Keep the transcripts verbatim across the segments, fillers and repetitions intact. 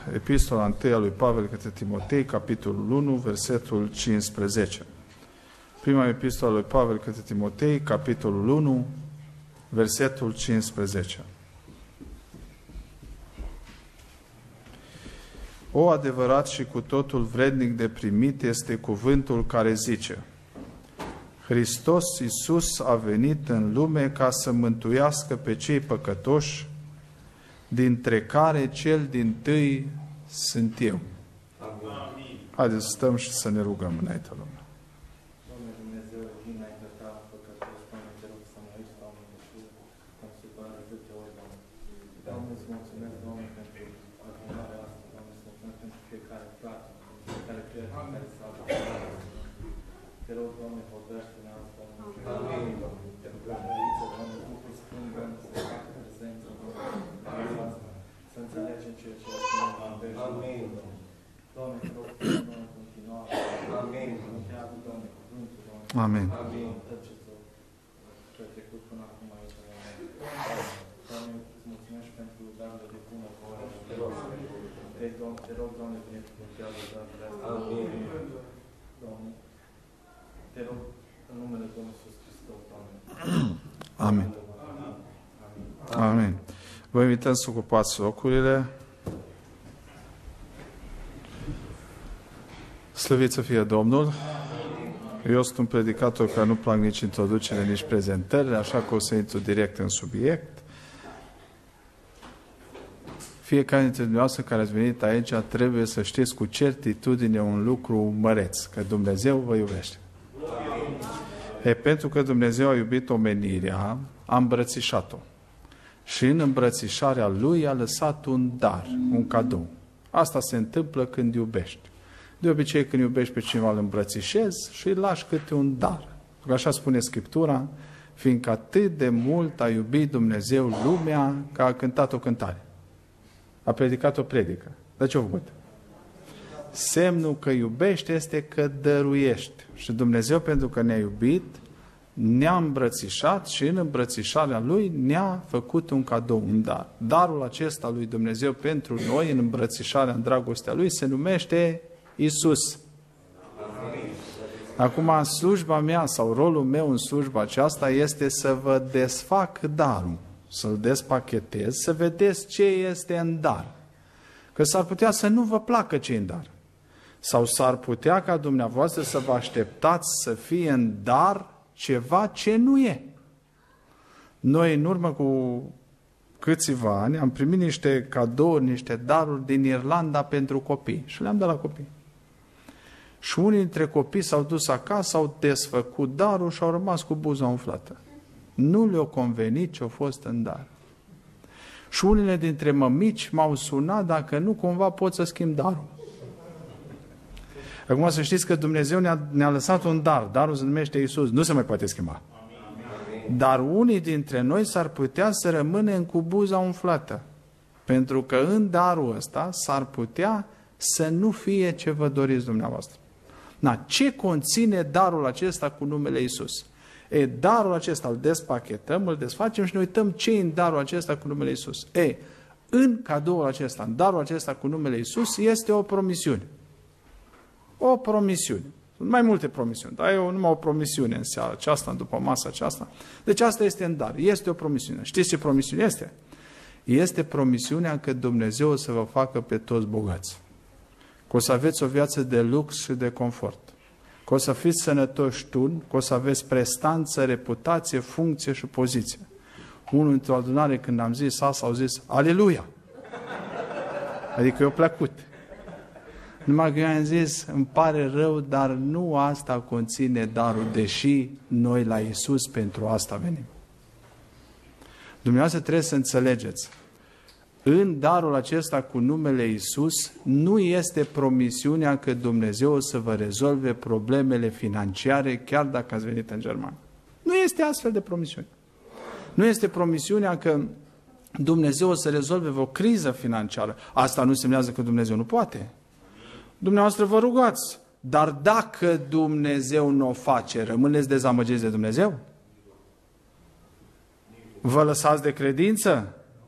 Epistola întâi a lui Pavel către Timotei, capitolul unu, versetul cincisprezece. Prima epistola lui Pavel către Timotei, capitolul unu, versetul cincisprezece. O adevărat și cu totul vrednic de primit este cuvântul care zice: Hristos Iisus a venit în lume ca să mântuiască pe cei păcătoși, dintre care cel dintâi sunt eu. Amin. Haideți să stăm și să ne rugăm înaintea Domnului. Doamne Dumnezeu, vin înaintea Ta, păcătos, Doamne, te rog să mă uiți, Doamne, și cum se doar de câte ori, Doamne. Doamne, îți mulțumesc, Doamne, pentru adunarea asta, Doamne, îți mulțumesc pentru fiecare frate, fiecare prieten care s-a adunat. Te rog, Doamne, vorbește-ne azi, Doamne. Amin. Te rugăm, Doamne, Duhul Sfânt, Doamne, să facă prezență, Doamne, să înțelegem ceea ce spune. Amin. Doamne, te rog, Doamne, în continuare. Amin. Mântează, Doamne, cuvântul, Doamne. Amin. Amin. Tot ce s-a trecut până acum aici, Doamne. Doamne, îți mulțumesc pentru darurile de bună voie. Te rog, te rog, Doamne, binecuvântează darurile astea. Amin. Doamne, te rog, în numele Domnului Iisus Hristos, Doamne. Amin. Amin. Vă invităm să ocupați locurile. Slăvit să fie Domnul! Eu sunt un predicator care nu plac nici introducere, nici prezentări, așa că o să intru direct în subiect. Fiecare dintre dumneavoastră care ați venit aici trebuie să știți cu certitudine un lucru măreț, că Dumnezeu vă iubește. E, pentru că Dumnezeu a iubit omenirea, a îmbrățișat-o. Și în îmbrățișarea Lui a lăsat un dar, un cadou. Asta se întâmplă când iubești. De obicei, când iubești pe cineva, îl îmbrățișezi și îi lași câte un dar. Pentru că așa spune Scriptura, fiindcă atât de mult a iubit Dumnezeu lumea, că a cântat o cântare. A predicat o predică. Dar ce-a făcut? Semnul că iubești este că dăruiești. Și Dumnezeu, pentru că ne-a iubit, ne-a îmbrățișat și în îmbrățișarea Lui ne-a făcut un cadou, un dar. Darul acesta lui Dumnezeu pentru noi, în îmbrățișarea, în dragostea Lui, se numește Iisus. Acum, slujba mea sau rolul meu în slujba aceasta este să vă desfac darul, să-l despachetez, să vedeți ce este în dar. Că s-ar putea să nu vă placă ce e în dar. Sau s-ar putea ca dumneavoastră să vă așteptați să fie în dar ceva ce nu e. Noi, în urmă cu câțiva ani, am primit niște cadouri, niște daruri din Irlanda pentru copii și le-am dat la copii. Și unii dintre copii s-au dus acasă, au desfăcut darul și au rămas cu buza umflată. Nu le-o convenit ce-a fost în dar. Și unele dintre mămici m-au sunat dacă nu cumva pot să schimb darul. Acum să știți că Dumnezeu ne-a, ne-a lăsat un dar. Darul se numește Iisus. Nu se mai poate schimba. Dar unii dintre noi s-ar putea să rămânem cu buza umflată. Pentru că în darul ăsta s-ar putea să nu fie ce vă doriți dumneavoastră. Na, ce conține darul acesta cu numele Iisus? E, darul acesta îl despachetăm, îl desfacem și ne uităm ce e în darul acesta cu numele Iisus. E, în cadoul acesta, în darul acesta cu numele Iisus, este o promisiune. O promisiune. Sunt mai multe promisiuni, dar e numai o promisiune în seara aceasta, după masa aceasta. Deci asta este în dar. Este o promisiune. Știți ce promisiune este? Este promisiunea că Dumnezeu o să vă facă pe toți bogați. Că o să aveți o viață de lux și de confort. Că o să fiți sănătoși tuni, că o să aveți prestanță, reputație, funcție și poziție. Unul într-o adunare, când am zis asta, au zis, Aleluia! Adică i-a plăcut. Numai că eu am zis, îmi pare rău, dar nu asta conține darul, deși noi la Iisus pentru asta venim. Dumneavoastră trebuie să înțelegeți. În darul acesta cu numele Iisus nu este promisiunea că Dumnezeu o să vă rezolve problemele financiare chiar dacă ați venit în Germania. Nu este astfel de promisiune. Nu este promisiunea că Dumnezeu o să rezolve o criză financiară. Asta nu semnează că Dumnezeu nu poate. Dumneavoastră vă rugați, dar dacă Dumnezeu nu o face, rămâneți dezamăgiți de Dumnezeu? Vă lăsați de credință?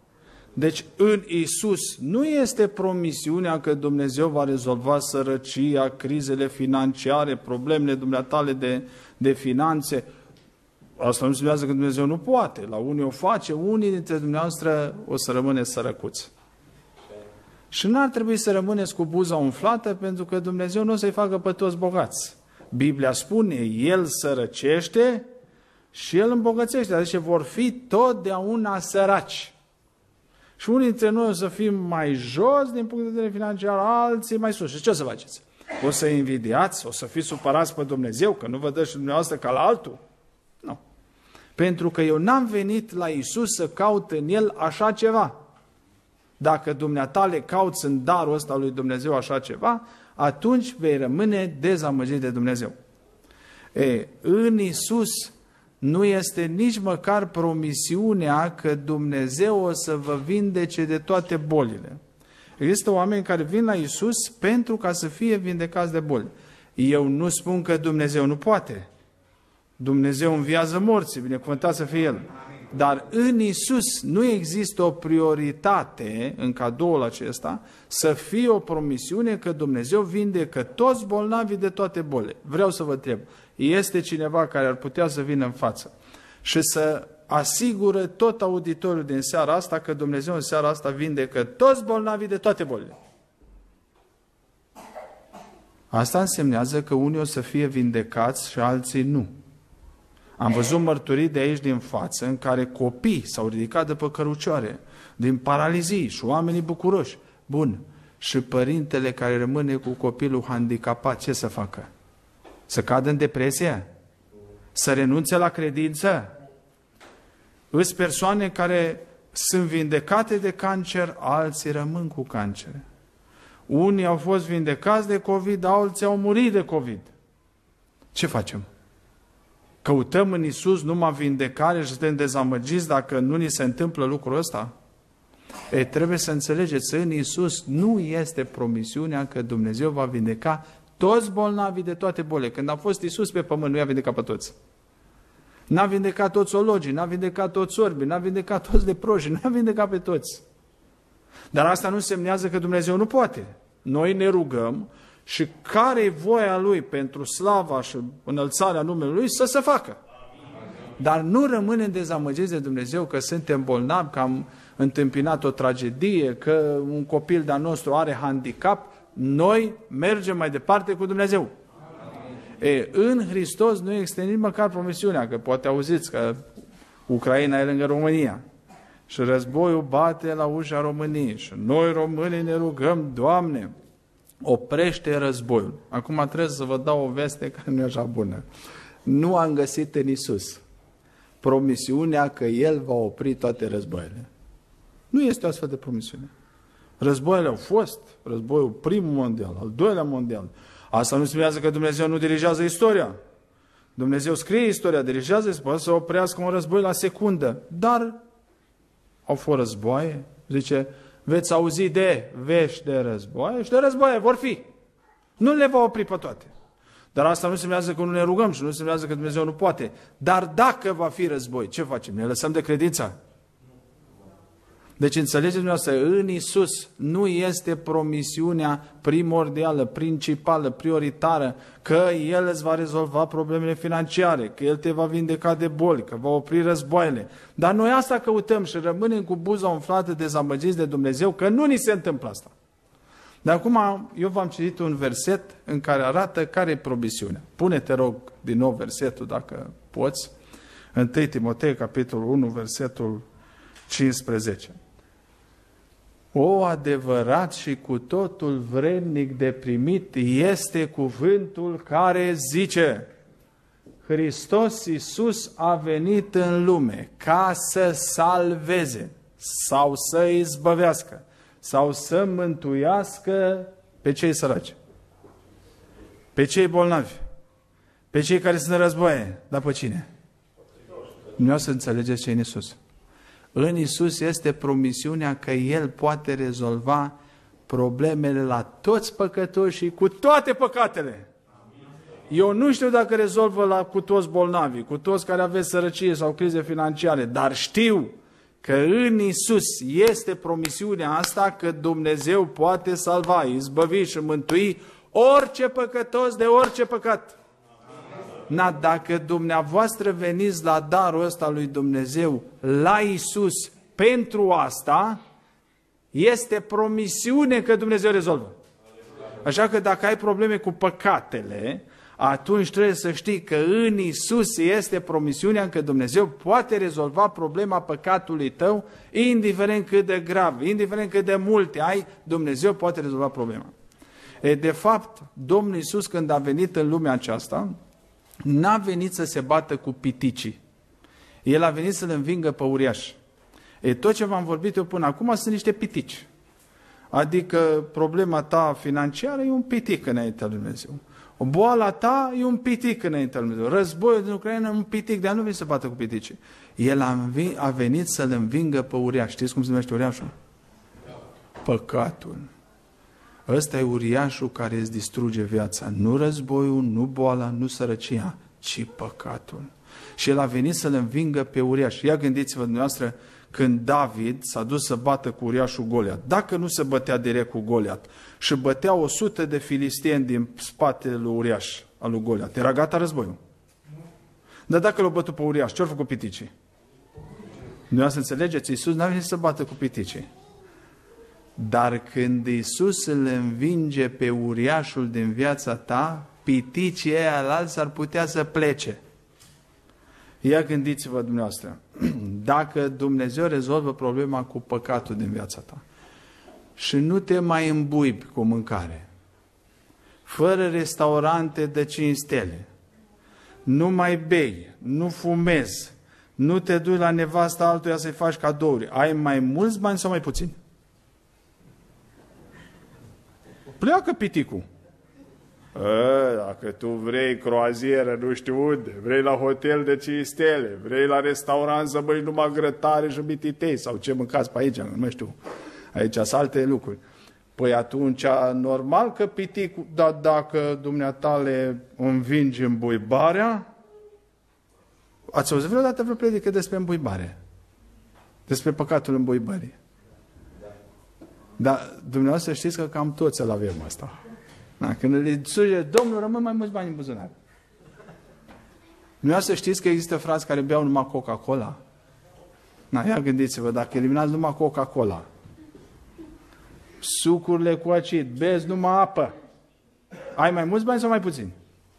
Deci în Iisus nu este promisiunea că Dumnezeu va rezolva sărăcia, crizele financiare, problemele dumneatale de, de finanțe. Asta nu înseamnă că Dumnezeu nu poate. La unii o face, unii dintre dumneavoastră o să rămâne sărăcuți. Și n-ar trebui să rămâneți cu buza umflată, pentru că Dumnezeu nu o să-i facă pe toți bogați. Biblia spune, El sărăcește și El îmbogățește. Adică vor fi totdeauna săraci. Și unii dintre noi o să fim mai jos din punct de vedere financiar, alții mai sus. Și ce o să faceți? O să invidiați? O să fiți supărați pe Dumnezeu că nu vă dă și dumneavoastră ca la altul? Nu. Pentru că eu n-am venit la Iisus să caut în El așa ceva. Dacă dumneata le cauți în darul ăsta lui Dumnezeu așa ceva, atunci vei rămâne dezamăgit de Dumnezeu. E, în Iisus nu este nici măcar promisiunea că Dumnezeu o să vă vindece de toate bolile. Există oameni care vin la Iisus pentru ca să fie vindecați de boli. Eu nu spun că Dumnezeu nu poate. Dumnezeu înviază morții, binecuvântat să fie El. Dar în Iisus nu există o prioritate în cadoul acesta să fie o promisiune că Dumnezeu vindecă toți bolnavii de toate bolile. Vreau să vă întreb, este cineva care ar putea să vină în față și să asigură tot auditoriul din seara asta că Dumnezeu în seara asta vindecă toți bolnavii de toate bolile? Asta însemnează că unii o să fie vindecați și alții nu. Am văzut mărturii de aici din față în care copii s-au ridicat de pe cărucioare, din paralizii și oamenii bucuroși. Bun. Și părintele care rămâne cu copilul handicapat, ce să facă? Să cadă în depresie? Să renunțe la credință? Îs persoane care sunt vindecate de cancer, alții rămân cu cancer. Unii au fost vindecați de COVID, alții au murit de COVID. Ce facem? Căutăm în Iisus numai vindecare și suntem dezamăgiți dacă nu ni se întâmplă lucrul ăsta? E, trebuie să înțelegeți, în Iisus nu este promisiunea că Dumnezeu va vindeca toți bolnavii de toate bolile. Când a fost Iisus pe pământ, nu i-a vindecat pe toți. N-a vindecat toți ologii, n-a vindecat toți orbi, n-a vindecat toți leproșii, n-a vindecat pe toți. Dar asta nu semnează că Dumnezeu nu poate. Noi ne rugăm și care e voia Lui pentru slava și înălțarea numelui Lui să se facă. Dar nu rămânem dezamăgiți de Dumnezeu că suntem bolnavi, că am întâmpinat o tragedie, că un copil de-al nostru are handicap. Noi mergem mai departe cu Dumnezeu. E, în Hristos nu există nici măcar promisiunea, că poate auziți că Ucraina e lângă România și războiul bate la ușa României și noi românii ne rugăm, Doamne, oprește războiul. Acum trebuie să vă dau o veste care nu e așa bună. Nu am găsit în Iisus promisiunea că El va opri toate războaiele. Nu este o astfel de promisiune. Războaiele au fost, războiul primul mondial, al doilea mondial. Asta nu înseamnă că Dumnezeu nu dirigează istoria. Dumnezeu scrie istoria, dirigează, poate să oprească un război la secundă. Dar au fost războaie, zice, veți auzi de vești de războaie și de războaie vor fi. Nu le va opri pe toate. Dar asta nu înseamnă că nu ne rugăm și nu înseamnă că Dumnezeu nu poate. Dar dacă va fi război, ce facem? Ne lăsăm de credința? Deci înțelegeți dumneavoastră, în Iisus nu este promisiunea primordială, principală, prioritară, că El îți va rezolva problemele financiare, că El te va vindeca de boli, că va opri războaiele. Dar noi asta căutăm și rămânem cu buza umflată, dezamăgiți de Dumnezeu, că nu ni se întâmplă asta. Dar acum eu v-am citit un verset în care arată care e promisiunea. Pune-te, rog, din nou versetul, dacă poți. întâi Timotei, capitolul unu, versetul cincisprezece. O, adevărat și cu totul vrednic de primit este cuvântul care zice: Hristos Iisus a venit în lume ca să salveze sau să izbăvească sau să mântuiască pe cei săraci, pe cei bolnavi, pe cei care sunt în războaie. Dar pe cine? Nu o să înțelegeți ce e în Iisus. În Iisus este promisiunea că El poate rezolva problemele la toți păcătoșii cu toate păcatele. Eu nu știu dacă rezolvă la, cu toți bolnavii, cu toți care aveți sărăcie sau crize financiare, dar știu că în Iisus este promisiunea asta că Dumnezeu poate salva, izbăvi și mântui orice păcătos de orice păcat. Na, dacă dumneavoastră veniți la darul ăsta lui Dumnezeu, la Iisus, pentru asta, este promisiune că Dumnezeu rezolvă. Așa că dacă ai probleme cu păcatele, atunci trebuie să știi că în Iisus este promisiunea că Dumnezeu poate rezolva problema păcatului tău, indiferent cât de grav, indiferent cât de multe ai, Dumnezeu poate rezolva problema. E, de fapt, Domnul Iisus, când a venit în lumea aceasta, n-a venit să se bată cu piticii. El a venit să-l învingă pe uriaș. E, tot ce v-am vorbit eu până acum sunt niște pitici. Adică problema ta financiară e un pitic înaintea lui Dumnezeu. O boala ta e un pitic înaintea lui Dumnezeu. Războiul din Ucraina e un pitic, de-aia nu vine să bată cu piticii. El a, a venit să-l învingă pe uriaș. Știți cum se numește uriașul? Păcatul. Ăsta e uriașul care îți distruge viața. Nu războiul, nu boala, nu sărăcia, ci păcatul. Și el a venit să-l învingă pe uriaș. Ia gândiți-vă dumneavoastră, când David s-a dus să bată cu uriașul Goliat. Dacă nu se bătea direct cu Goliat și bătea o sută de filistieni din spatele lui uriaș, al lui Goliat, era gata războiul. Dar dacă l-au bătut pe uriaș, ce-au făcut piticii? Dumneavoastră înțelegeți? Iisus n-a venit să bată cu piticii. Dar când Iisus îl învinge pe uriașul din viața ta, piticii ăia alalți ar putea să plece. Ia gândiți-vă dumneavoastră, dacă Dumnezeu rezolvă problema cu păcatul din viața ta și nu te mai îmbuibi cu mâncare, fără restaurante de cinci stele, nu mai bei, nu fumezi, nu te duci la nevasta altuia să-i faci cadouri, ai mai mulți bani sau mai puțini? Pleacă piticul. A, dacă tu vrei croazieră, nu știu unde, vrei la hotel de cinci stele, vrei la restaurant să băi numai grătare și mititei sau ce mâncați pe aici, nu mai știu, aici sunt alte lucruri. Păi atunci, normal că piticul, dar dacă dumneata le învingi îmbuibarea, ați auzit vreodată vreo predică despre îmbuibare? Despre păcatul îmbuibării? Dar dumneavoastră știți că cam toți îl avem asta. Da, când le suge, Domnul, rămân mai mulți bani în buzunar. Dumneavoastră știți că există frați care beau numai Coca-Cola? Da, ia gândiți-vă, dacă eliminați numai Coca-Cola, sucurile cu acid, bezi numai apă, ai mai mulți bani sau mai puțini?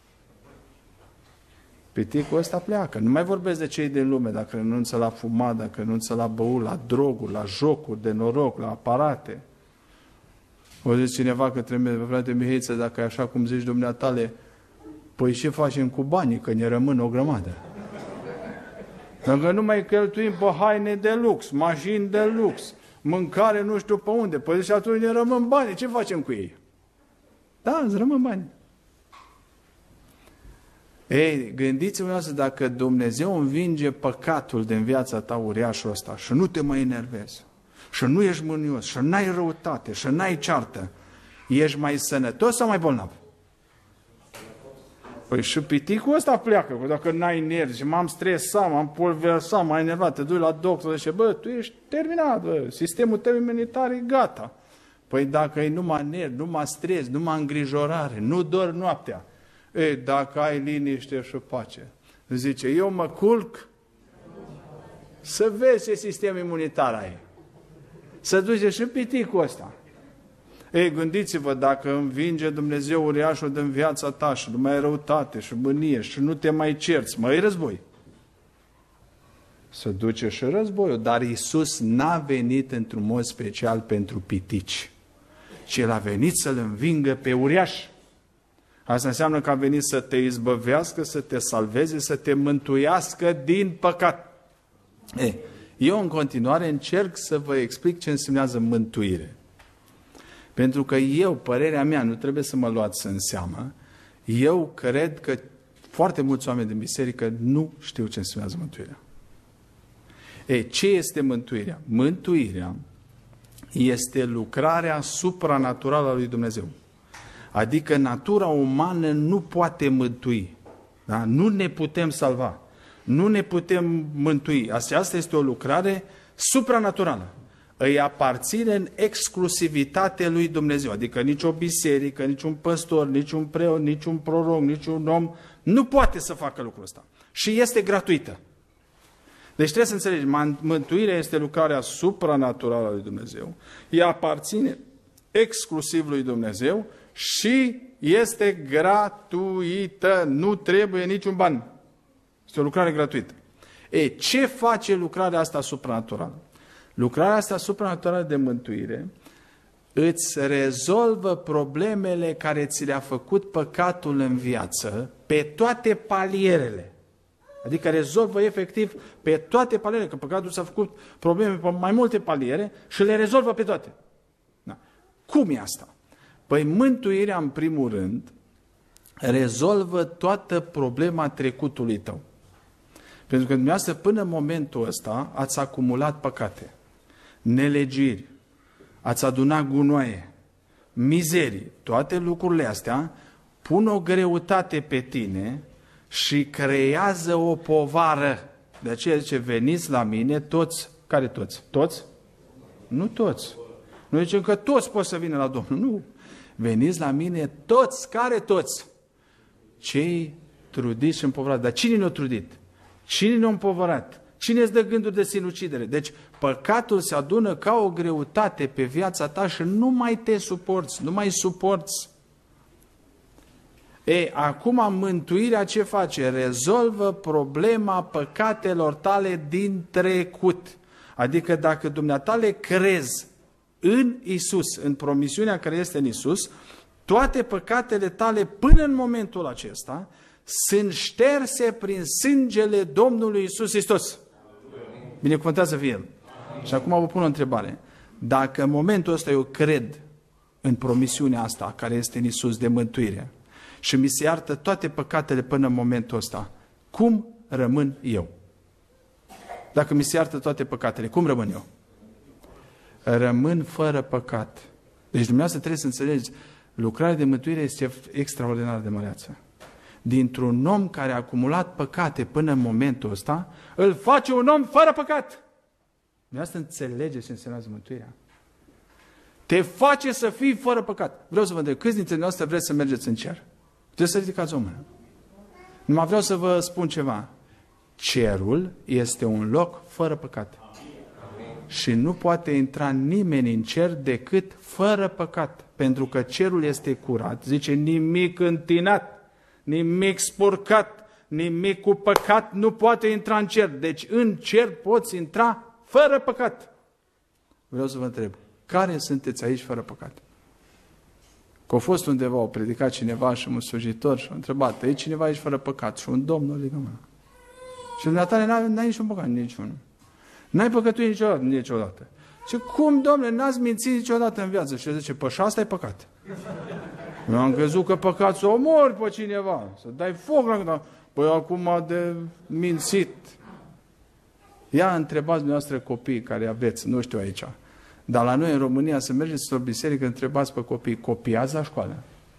Piticul ăsta pleacă. Nu mai vorbesc de cei din lume, dacă renunță la fumat, dacă renunță la băut, la droguri, la jocuri de noroc, la aparate. O zice cineva că trebuie, frate Mihaiță, dacă e așa cum zici dumneatale, păi ce facem cu banii, că ne rămân o grămadă. Dacă nu mai cheltuim pe haine de lux, mașini de lux, mâncare nu știu pe unde, păi și atunci ne rămân bani, ce facem cu ei? Da, îți rămân bani. Ei, gândiți-vă asta, dacă Dumnezeu învinge păcatul din viața ta, uriașul ăsta, și nu te mai enervezi, și nu ești mânios, și n-ai răutate, și n-ai ceartă, ești mai sănătos sau mai bolnav? Păi și piticul ăsta pleacă, că dacă n-ai nervi, m-am stresat, m-am pulversat, m-am enervat, te duci la doctor și zice, bă, tu ești terminat, bă, sistemul tău imunitar e gata. Păi dacă e numai nervi, numai stres, numai îngrijorare, nu dormi noaptea, ei, dacă ai liniște și pace, zice, eu mă culc să vezi ce sistem imunitar ai. Să duce și piticul ăsta. Ei, gândiți-vă, dacă învinge Dumnezeu uriașul din viața ta și nu mai ai răutate și mânie și nu te mai cerți, mai e război. Să duce și războiul, dar Iisus n-a venit într-un mod special pentru pitici, ci El a venit să-L învingă pe uriaș. Asta înseamnă că a venit să te izbăvească, să te salveze, să te mântuiască din păcat. Ei, eu în continuare încerc să vă explic ce însemnează mântuire. Pentru că eu, părerea mea, nu trebuie să mă luați în seamă, eu cred că foarte mulți oameni din biserică nu știu ce însemnează mântuirea. Ei, ce este mântuirea? Mântuirea este lucrarea supranaturală a lui Dumnezeu. Adică natura umană nu poate mântui. Da? Nu ne putem salva. Nu ne putem mântui. Asta este o lucrare supranaturală îi aparține în exclusivitate lui Dumnezeu. Adică nici o biserică, nici un păstor, nici un preot, nici un proroc, nici un om nu poate să facă lucrul ăsta. Și este gratuită. Deci trebuie să înțelegi, mântuirea este lucrarea supranaturală a lui Dumnezeu. Ea aparține exclusiv lui Dumnezeu și este gratuită. Nu trebuie niciun ban. Este o lucrare gratuită. Ei, ce face lucrarea asta supranaturală? Lucrarea asta supranaturală de mântuire îți rezolvă problemele care ți le-a făcut păcatul în viață pe toate palierele. Adică rezolvă efectiv pe toate palierele, că păcatul ți-a făcut probleme pe mai multe paliere și le rezolvă pe toate. Da. Cum e asta? Păi mântuirea, în primul rând, rezolvă toată problema trecutului tău. Pentru că dumneavoastră, până în momentul ăsta, ați acumulat păcate, nelegiri, ați adunat gunoaie, mizerii. Toate lucrurile astea pun o greutate pe tine și creează o povară. De aceea zice, veniți la mine toți. Care toți? Toți? Nu toți. Noi zicem că toți pot să vină la Domnul. Nu. Veniți la mine toți. Care toți? Cei trudiți și împovărați. Dar cine ne-a trudit? Cine ne-a împovărat? Cine îți dă gânduri de sinucidere? Deci păcatul se adună ca o greutate pe viața ta și nu mai te suporți, nu mai suporți. Ei, acum mântuirea ce face? Rezolvă problema păcatelor tale din trecut. Adică dacă dumneatale crezi în Isus, în promisiunea care este în Isus, toate păcatele tale până în momentul acesta sunt șterse prin sângele Domnului Isus Hristos. Binecuvântat să fie El. Amin. Și acum vă pun o întrebare. Dacă în momentul ăsta eu cred în promisiunea asta care este în Isus de mântuire și mi se iartă toate păcatele până în momentul ăsta, cum rămân eu? Dacă mi se iartă toate păcatele, cum rămân eu? Rămân fără păcat. Deci dumneavoastră trebuie să înțelegeți, lucrarea de mântuire este extraordinară de măreață. Dintr-un om care a acumulat păcate până în momentul ăsta, îl face un om fără păcat. Dumneavoastră înțelegeți ce înseamnă mântuirea. Te face să fii fără păcat. Vreau să vă întreb, câți dintre noastre vreți să mergeți în cer? Trebuie să ridicați o mână. Numai vreau să vă spun ceva. Cerul este un loc fără păcat. Și nu poate intra nimeni în cer decât fără păcat. Pentru că cerul este curat. Zice, nimic întinat, nimic spurcat, nimic cu păcat nu poate intra în cer. Deci în cer poți intra fără păcat. Vreau să vă întreb, care sunteți aici fără păcat? Că a fost undeva, a predicat cineva și un slujitor și a întrebat, e cineva aici fără păcat? Și un domn ridică mâna. Și dumneavoastră n-ai, n-ai niciun păcat, niciunul. N-ai păcătuit niciodată, niciodată. Și cum, domnule, n-ați mințit niciodată în viață? Și el zice, păi și asta e păcat. Eu am crezut că păcat să omori pe cineva, să dai foc la... Păi acum de mințit. Ia întrebați dumneavoastră copiii care aveți, nu știu aici, dar la noi în România să mergeți la biserică, întrebați pe copii, copiați la școală.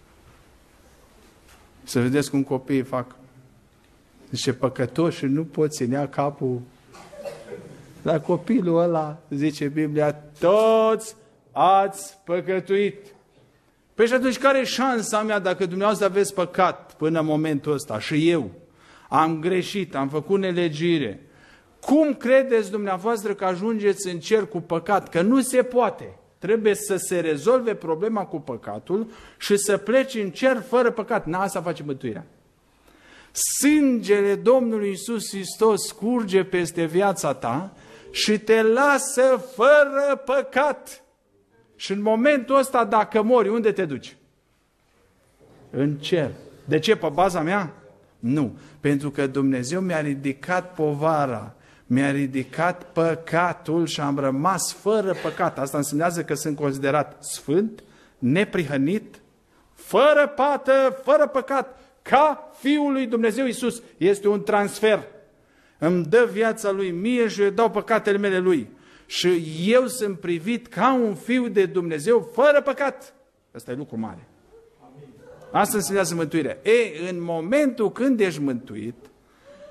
Să vedeți cum copiii fac. Zice, păcătoși și nu pot ținea capul. La copilul ăla, zice Biblia, toți ați păcătuit. Păi și atunci care e șansa mea dacă dumneavoastră aveți păcat până în momentul ăsta și eu am greșit, am făcut nelegire? Cum credeți dumneavoastră că ajungeți în cer cu păcat? Că nu se poate. Trebuie să se rezolve problema cu păcatul și să pleci în cer fără păcat. Na, asta face mântuirea. Sângele Domnului Iisus Hristos curge peste viața ta și te lasă fără păcat. Și în momentul ăsta, dacă mori, unde te duci? În cer. De ce? Pe baza mea? Nu. Pentru că Dumnezeu mi-a ridicat povara, mi-a ridicat păcatul și am rămas fără păcat. Asta înseamnă că sunt considerat sfânt, neprihănit, fără pată, fără păcat, ca Fiul lui Dumnezeu Iisus. Este un transfer. Îmi dă viața Lui mie și eu dau păcatele mele Lui. Și eu sunt privit ca un fiu de Dumnezeu fără păcat. Asta e lucru mare. Asta înseamnă mântuirea. E, în momentul când ești mântuit,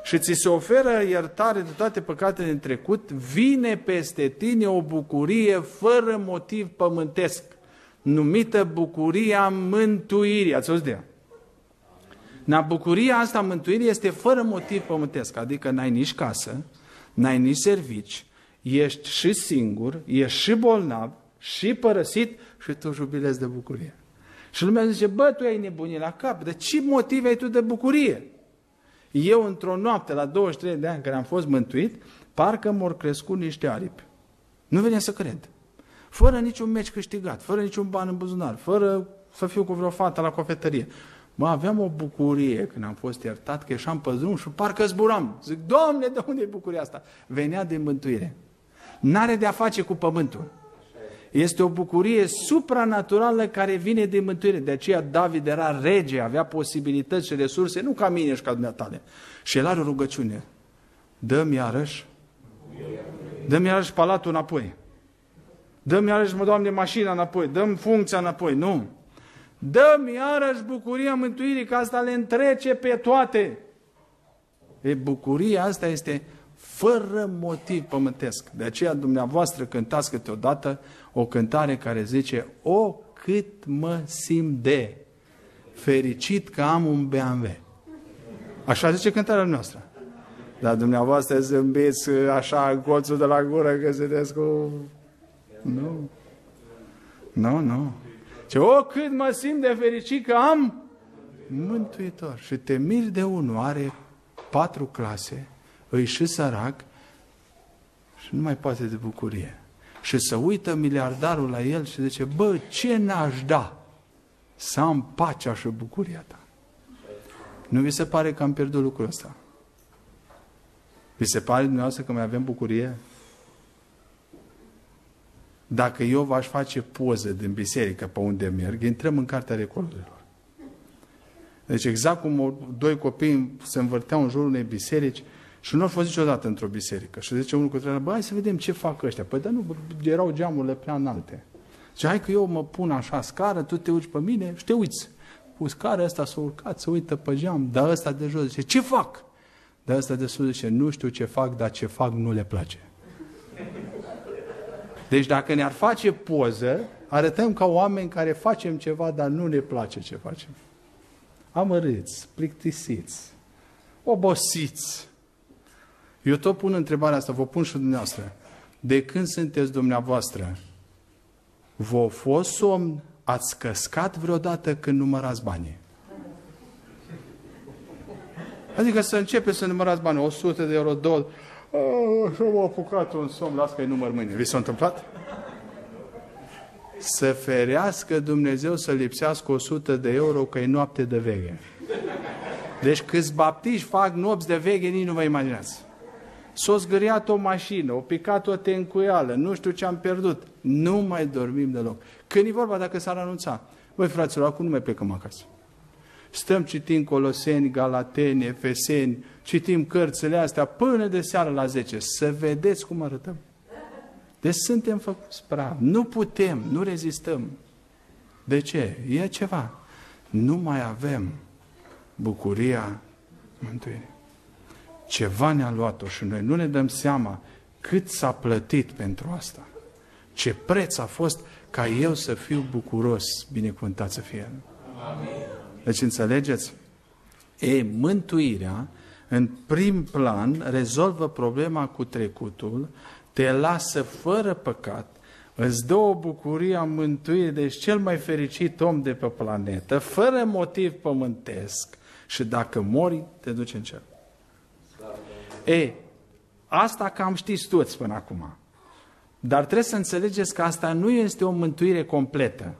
și ți se oferă iertare de toate păcatele din trecut, vine peste tine o bucurie fără motiv pământesc, numită bucuria mântuirii. Ați auzit de ea? Na, bucuria asta mântuirii este fără motiv pământesc, adică n-ai nici casă, n-ai nici servici, ești și singur, ești și bolnav, și părăsit și tu jubilezi de bucurie. Și lumea zice, bă, tu ai nebunit la cap, de ce motiv ai tu de bucurie? Eu, într-o noapte, la douăzeci și trei de ani, când am fost mântuit, parcă m-au crescut niște aripi. Nu venea să cred. Fără niciun meci câștigat, fără niciun ban în buzunar, fără să fiu cu vreo fată la cofetărie. Mă, aveam o bucurie când am fost iertat, că ieșeam pe drum și parcă zburam. Zic, Doamne, de unde e bucuria asta? Venea din mântuire. N-are de-a face cu pământul. Este o bucurie supranaturală care vine din mântuire. De aceea David era rege, avea posibilități și resurse, nu ca mine și ca dumneatale. Și el are o rugăciune. Dă-mi iarăși, dă-mi iarăși palatul înapoi. Dă-mi iarăși, mă, Doamne, mașina înapoi. Dă-mi funcția înapoi. Nu. Dă-mi iarăși bucuria mântuirii, că asta le întrece pe toate. E, bucuria asta este fără motiv pământesc. De aceea dumneavoastră cântați câteodată o cântare care zice: o, cât mă simt de fericit că am un B M W. Așa zice cântarea noastră. Dar dumneavoastră zâmbiți așa colțul de la gură că ziceți cu... Nu. Nu, nu. Ce, o, cât mă simt de fericit că am Mântuitor. Și te miri de unul, are patru clase, îi și sărac și nu mai poate de bucurie. Și să uită miliardarul la el și zice: bă, ce n-aș da să am pacea și bucuria ta? Nu vi se pare că am pierdut lucrul ăsta? Vi se pare dumneavoastră că mai avem bucurie? Dacă eu v-aș face poză din biserică pe unde merg, intrăm în cartea recordurilor. Deci exact cum doi copii se învârteau în jurul unei biserici și nu au fost niciodată într-o biserică. Și zice unul cu celălalt: bă, hai să vedem ce fac ăștia. Păi, dar nu, erau geamurile prea înalte. Și hai că eu mă pun așa scară, tu te uiți pe mine și te uiți. Cu scara ăsta s-a urcat, se uită pe geam, dar ăsta de jos zice: ce fac? Dar ăsta de sus zice: nu știu ce fac, dar ce fac nu le place. Deci dacă ne-ar face poză, arătăm ca oameni care facem ceva, dar nu ne place ce facem. Amărâți, plictisiți, obosiți. Eu tot pun întrebarea asta, vă pun și dumneavoastră. De când sunteți dumneavoastră, v-a fost somn, ați căscat vreodată când numărați banii? Adică să începeți să numărați banii, o sută de euro, două... Și m-a apucat un somn, las că-i număr mâine. Vi s-a întâmplat? Să ferească Dumnezeu să lipsească o sută de euro, că e noapte de veche. Deci câți baptiști fac nopți de veche, nici nu vă imaginați. S-a zgâriat o mașină, o picat o tencuială, nu știu ce am pierdut. Nu mai dormim deloc. Când e vorba dacă s-ar anunța: băi, fraților, acum nu mai plecăm acasă. Stăm, citim Coloseni, Galateni, Efeseni, citim cărțile astea până de seară la zece. Să vedeți cum arătăm. Deci suntem făcuți prav. Nu putem, nu rezistăm. De ce? E ceva. Nu mai avem bucuria mântuirii. Ceva ne-a luat-o și noi nu ne dăm seama cât s-a plătit pentru asta. Ce preț a fost ca eu să fiu bucuros, binecuvântat să fie. Amin. Deci înțelegeți? E, mântuirea, în prim plan, rezolvă problema cu trecutul, te lasă fără păcat, îți dă o bucurie a mântuirii, deci cel mai fericit om de pe planetă, fără motiv pământesc, și dacă mori, te duci în cer. E, asta cam știți toți până acum. Dar trebuie să înțelegeți că asta nu este o mântuire completă.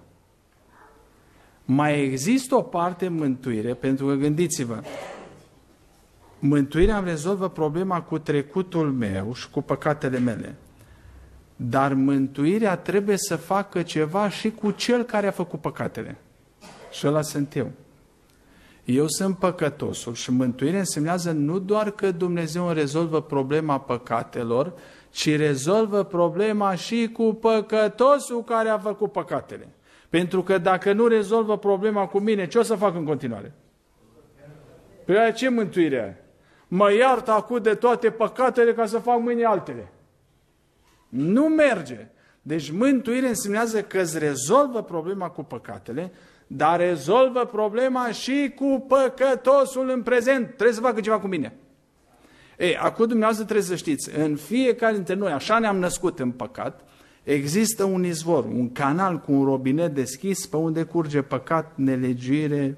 Mai există o parte mântuire, pentru că gândiți-vă, mântuirea îmi rezolvă problema cu trecutul meu și cu păcatele mele. Dar mântuirea trebuie să facă ceva și cu cel care a făcut păcatele. Și ăla sunt eu. Eu sunt păcătosul și mântuirea însemnează nu doar că Dumnezeu îmi rezolvă problema păcatelor, ci rezolvă problema și cu păcătosul care a făcut păcatele. Pentru că dacă nu rezolvă problema cu mine, ce o să fac în continuare? Păi ce mântuire? mă iartă acum de toate păcatele ca să fac mâine altele. Nu merge. Deci mântuire însemnează că îți rezolvă problema cu păcatele, dar rezolvă problema și cu păcătosul în prezent. Trebuie să facă ceva cu mine. Ei, acum dumneavoastră trebuie să știți, în fiecare dintre noi, așa ne-am născut în păcat, există un izvor, un canal cu un robinet deschis pe unde curge păcat, nelegiuire,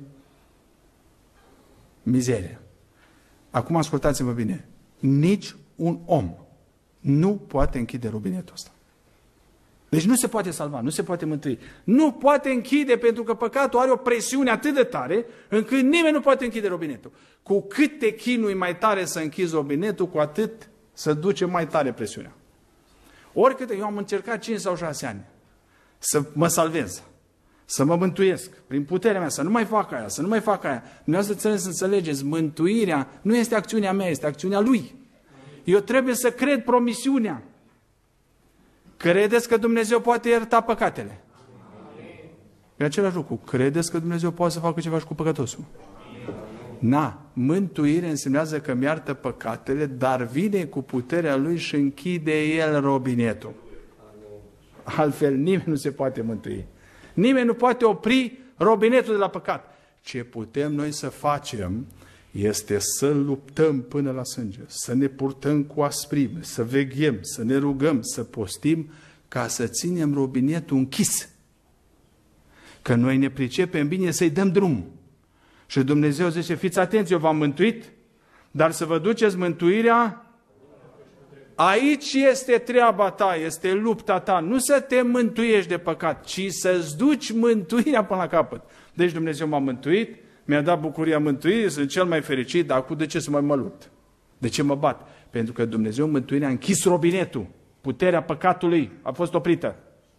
mizerie. Acum ascultați-vă bine. Nici un om nu poate închide robinetul ăsta. Deci nu se poate salva, nu se poate mântui. Nu poate închide pentru că păcatul are o presiune atât de tare încât nimeni nu poate închide robinetul. Cu cât te chinui mai tare să închizi robinetul, cu atât să duce mai tare presiunea. Oricât eu am încercat cinci sau șase ani să mă salvez, să mă mântuiesc prin puterea mea, să nu mai fac aia, să nu mai fac aia. Dumneavoastră trebuie să înțelegeți, mântuirea nu este acțiunea mea, este acțiunea Lui. Eu trebuie să cred promisiunea. Credeți că Dumnezeu poate ierta păcatele? E același lucru. Credeți că Dumnezeu poate să facă ceva și cu păcătosul? Na, mântuire însemnează că îmi iartă păcatele, dar vine cu puterea Lui și închide El robinetul. Altfel nimeni nu se poate mântui. Nimeni nu poate opri robinetul de la păcat. Ce putem noi să facem este să luptăm până la sânge, să ne purtăm cu asprime, să veghem, să ne rugăm, să postim, ca să ținem robinetul închis. Că noi ne pricepem bine să-i dăm drum. Și Dumnezeu zice, fiți atenți, eu v-am mântuit, dar să vă duceți mântuirea, aici este treaba ta, este lupta ta, nu să te mântuiești de păcat, ci să-ți duci mântuirea până la capăt. Deci Dumnezeu m-a mântuit, mi-a dat bucuria mântuirii, sunt cel mai fericit, dar acum de ce să mai mă lupt? De ce mă bat? Pentru că Dumnezeu mântuirea a închis robinetul. Puterea păcatului a fost oprită.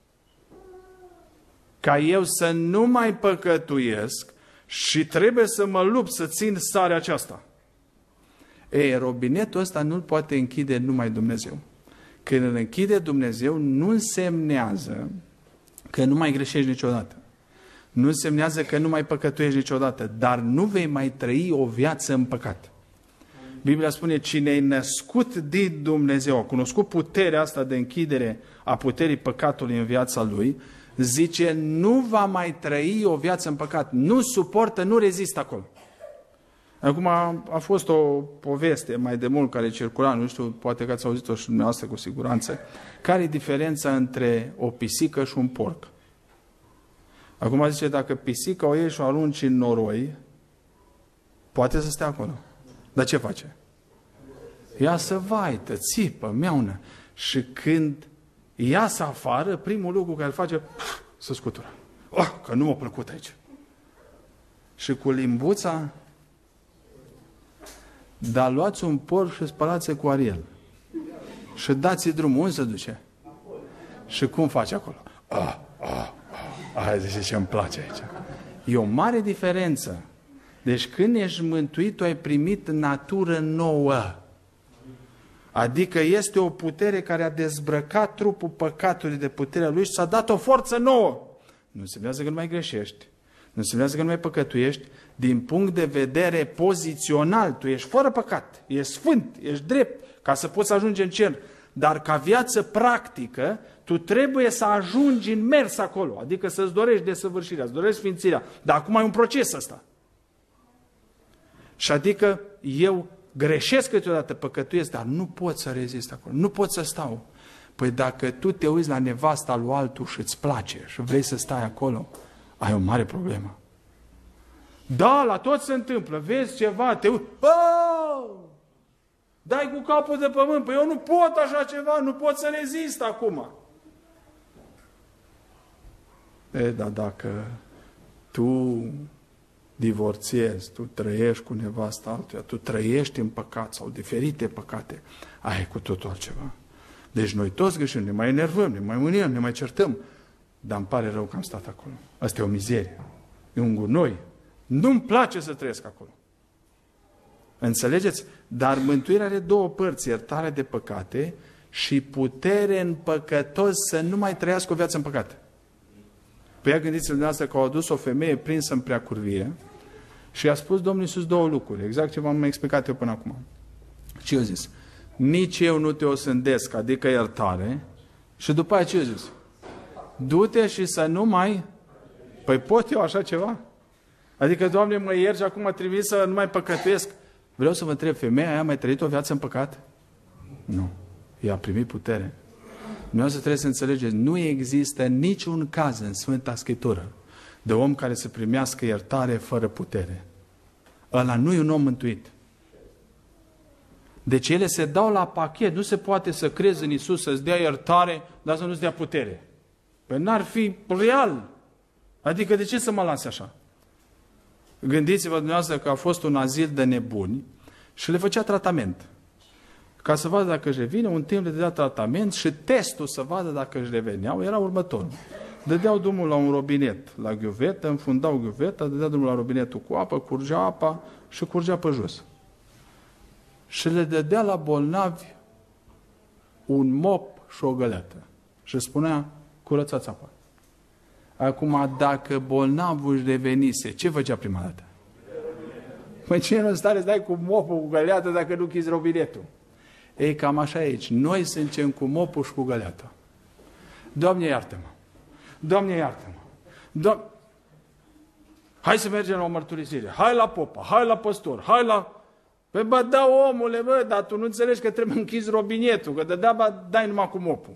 Ca eu să nu mai păcătuiesc și trebuie să mă lupt să țin starea aceasta. Ei, robinetul ăsta nu-l poate închide numai Dumnezeu. Când îl închide Dumnezeu, nu însemnează că nu mai greșești niciodată. Nu însemnează că nu mai păcătuiești niciodată, dar nu vei mai trăi o viață în păcat. Biblia spune, cine e născut din Dumnezeu, a cunoscut puterea asta de închidere a puterii păcatului în viața lui, zice, nu va mai trăi o viață în păcat. Nu suportă, nu rezistă acolo. Acum a, a fost o poveste mai de mult care circula, nu știu, poate că ați auzit-o și dumneavoastră cu siguranță. Care e diferența între o pisică și un porc? Acum zice, dacă pisica o iei și o arunci în noroi, poate să stea acolo. Dar ce face? Ea să vaită, țipă, miaună. Și când iasă afară, primul lucru care îl face, pf, să scutură. Oh, că nu m-a plăcut aici. Și cu limbuța, dar luați un porc și spălați cu Ariel. Și dați-i drumul. Unde se duce? Și cum face acolo? Ah, ah. Aia zice ce îmi place aici. E o mare diferență. Deci când ești mântuit, tu ai primit natură nouă. Adică este o putere care a dezbrăcat trupul păcatului de puterea lui și s-a dat o forță nouă. Nu însemnează că nu mai greșești. Nu însemnează că nu mai păcătuiești. Din punct de vedere pozițional, tu ești fără păcat. Ești sfânt, ești drept, ca să poți ajunge în cer. Dar ca viață practică, tu trebuie să ajungi în mers acolo. Adică să-ți dorești desăvârșirea, să-ți dorești sfințirea. Dar acum e un proces ăsta. Și adică eu greșesc câteodată, păcătuiesc, dar nu pot să rezist acolo. Nu pot să stau. Păi dacă tu te uiți la nevasta lui altul și îți place și vrei să stai acolo, ai o mare problemă. Da, la tot se întâmplă. Vezi ceva, te uiți. Oh! Dai cu capul de pământ. Păi eu nu pot așa ceva, nu pot să rezist acum. E, dar dacă tu divorțiezi, tu trăiești cu nevasta altuia, tu trăiești în păcat sau diferite păcate, aia e cu totul altceva. Deci noi toți greșim, ne mai enervăm, ne mai mâniem, ne mai certăm, dar îmi pare rău că am stat acolo. Asta e o mizerie, e un gunoi. Nu-mi place să trăiesc acolo. Înțelegeți? Dar mântuirea are două părți, iertare de păcate și putere în păcătos să nu mai trăiască o viață în păcate. Păi ea gândiți-vă dumneavoastră că au adus o femeie prinsă în preacurvie și i-a spus Domnul Iisus două lucruri, exact ce v-am explicat eu până acum. Ce eu zis? Nici eu nu te osândesc, adică iertare. Și după aceea ce eu zis? Du-te și să nu mai... Păi pot eu așa ceva? Adică, Doamne, mă iergi, acum trebuie să nu mai păcătuiesc. Vreau să vă întreb, femeia aia a mai trăit o viață în păcat? Nu. Ea a primit putere. Dumneavoastră trebuie să înțelegeți, nu există niciun caz în Sfânta Scriptură de om care să primească iertare fără putere. Ăla nu e un om mântuit. Deci ele se dau la pachet. Nu se poate să crezi în Iisus, să-ți dea iertare, dar să nu-ți dea putere. Păi n-ar fi real. Adică de ce să mă lase așa? Gândiți-vă dumneavoastră că a fost un azil de nebuni și le făcea tratament. Ca să vadă dacă își revine, un timp le dădea tratament și testul să vadă dacă își reveneau era următorul. Dădeau drumul la un robinet, la ghiuvetă, înfundau ghiuveta, dădea drumul la robinetul cu apă, curgea apa și curgea pe jos. Și le dădea la bolnavi un mop și o găleată. Și spunea, curățați apa. Acum, dacă bolnavul își revenise, ce făcea prima dată? Păi cine nu stare să dai cu mopul, cu găleată, dacă nu chizi robinetul? Ei, cam așa aici. Noi suntem cu mopul și cu găleata. Doamne, iartă-mă! Doamne, iartă-mă! Doamne... Hai să mergem la o mărturisire. Hai la popa, hai la păstor, hai la... Păi bă, da, omule, bă, dar tu nu înțelegi că trebuie închis robinetul, că de deaba dai numai cu mopul.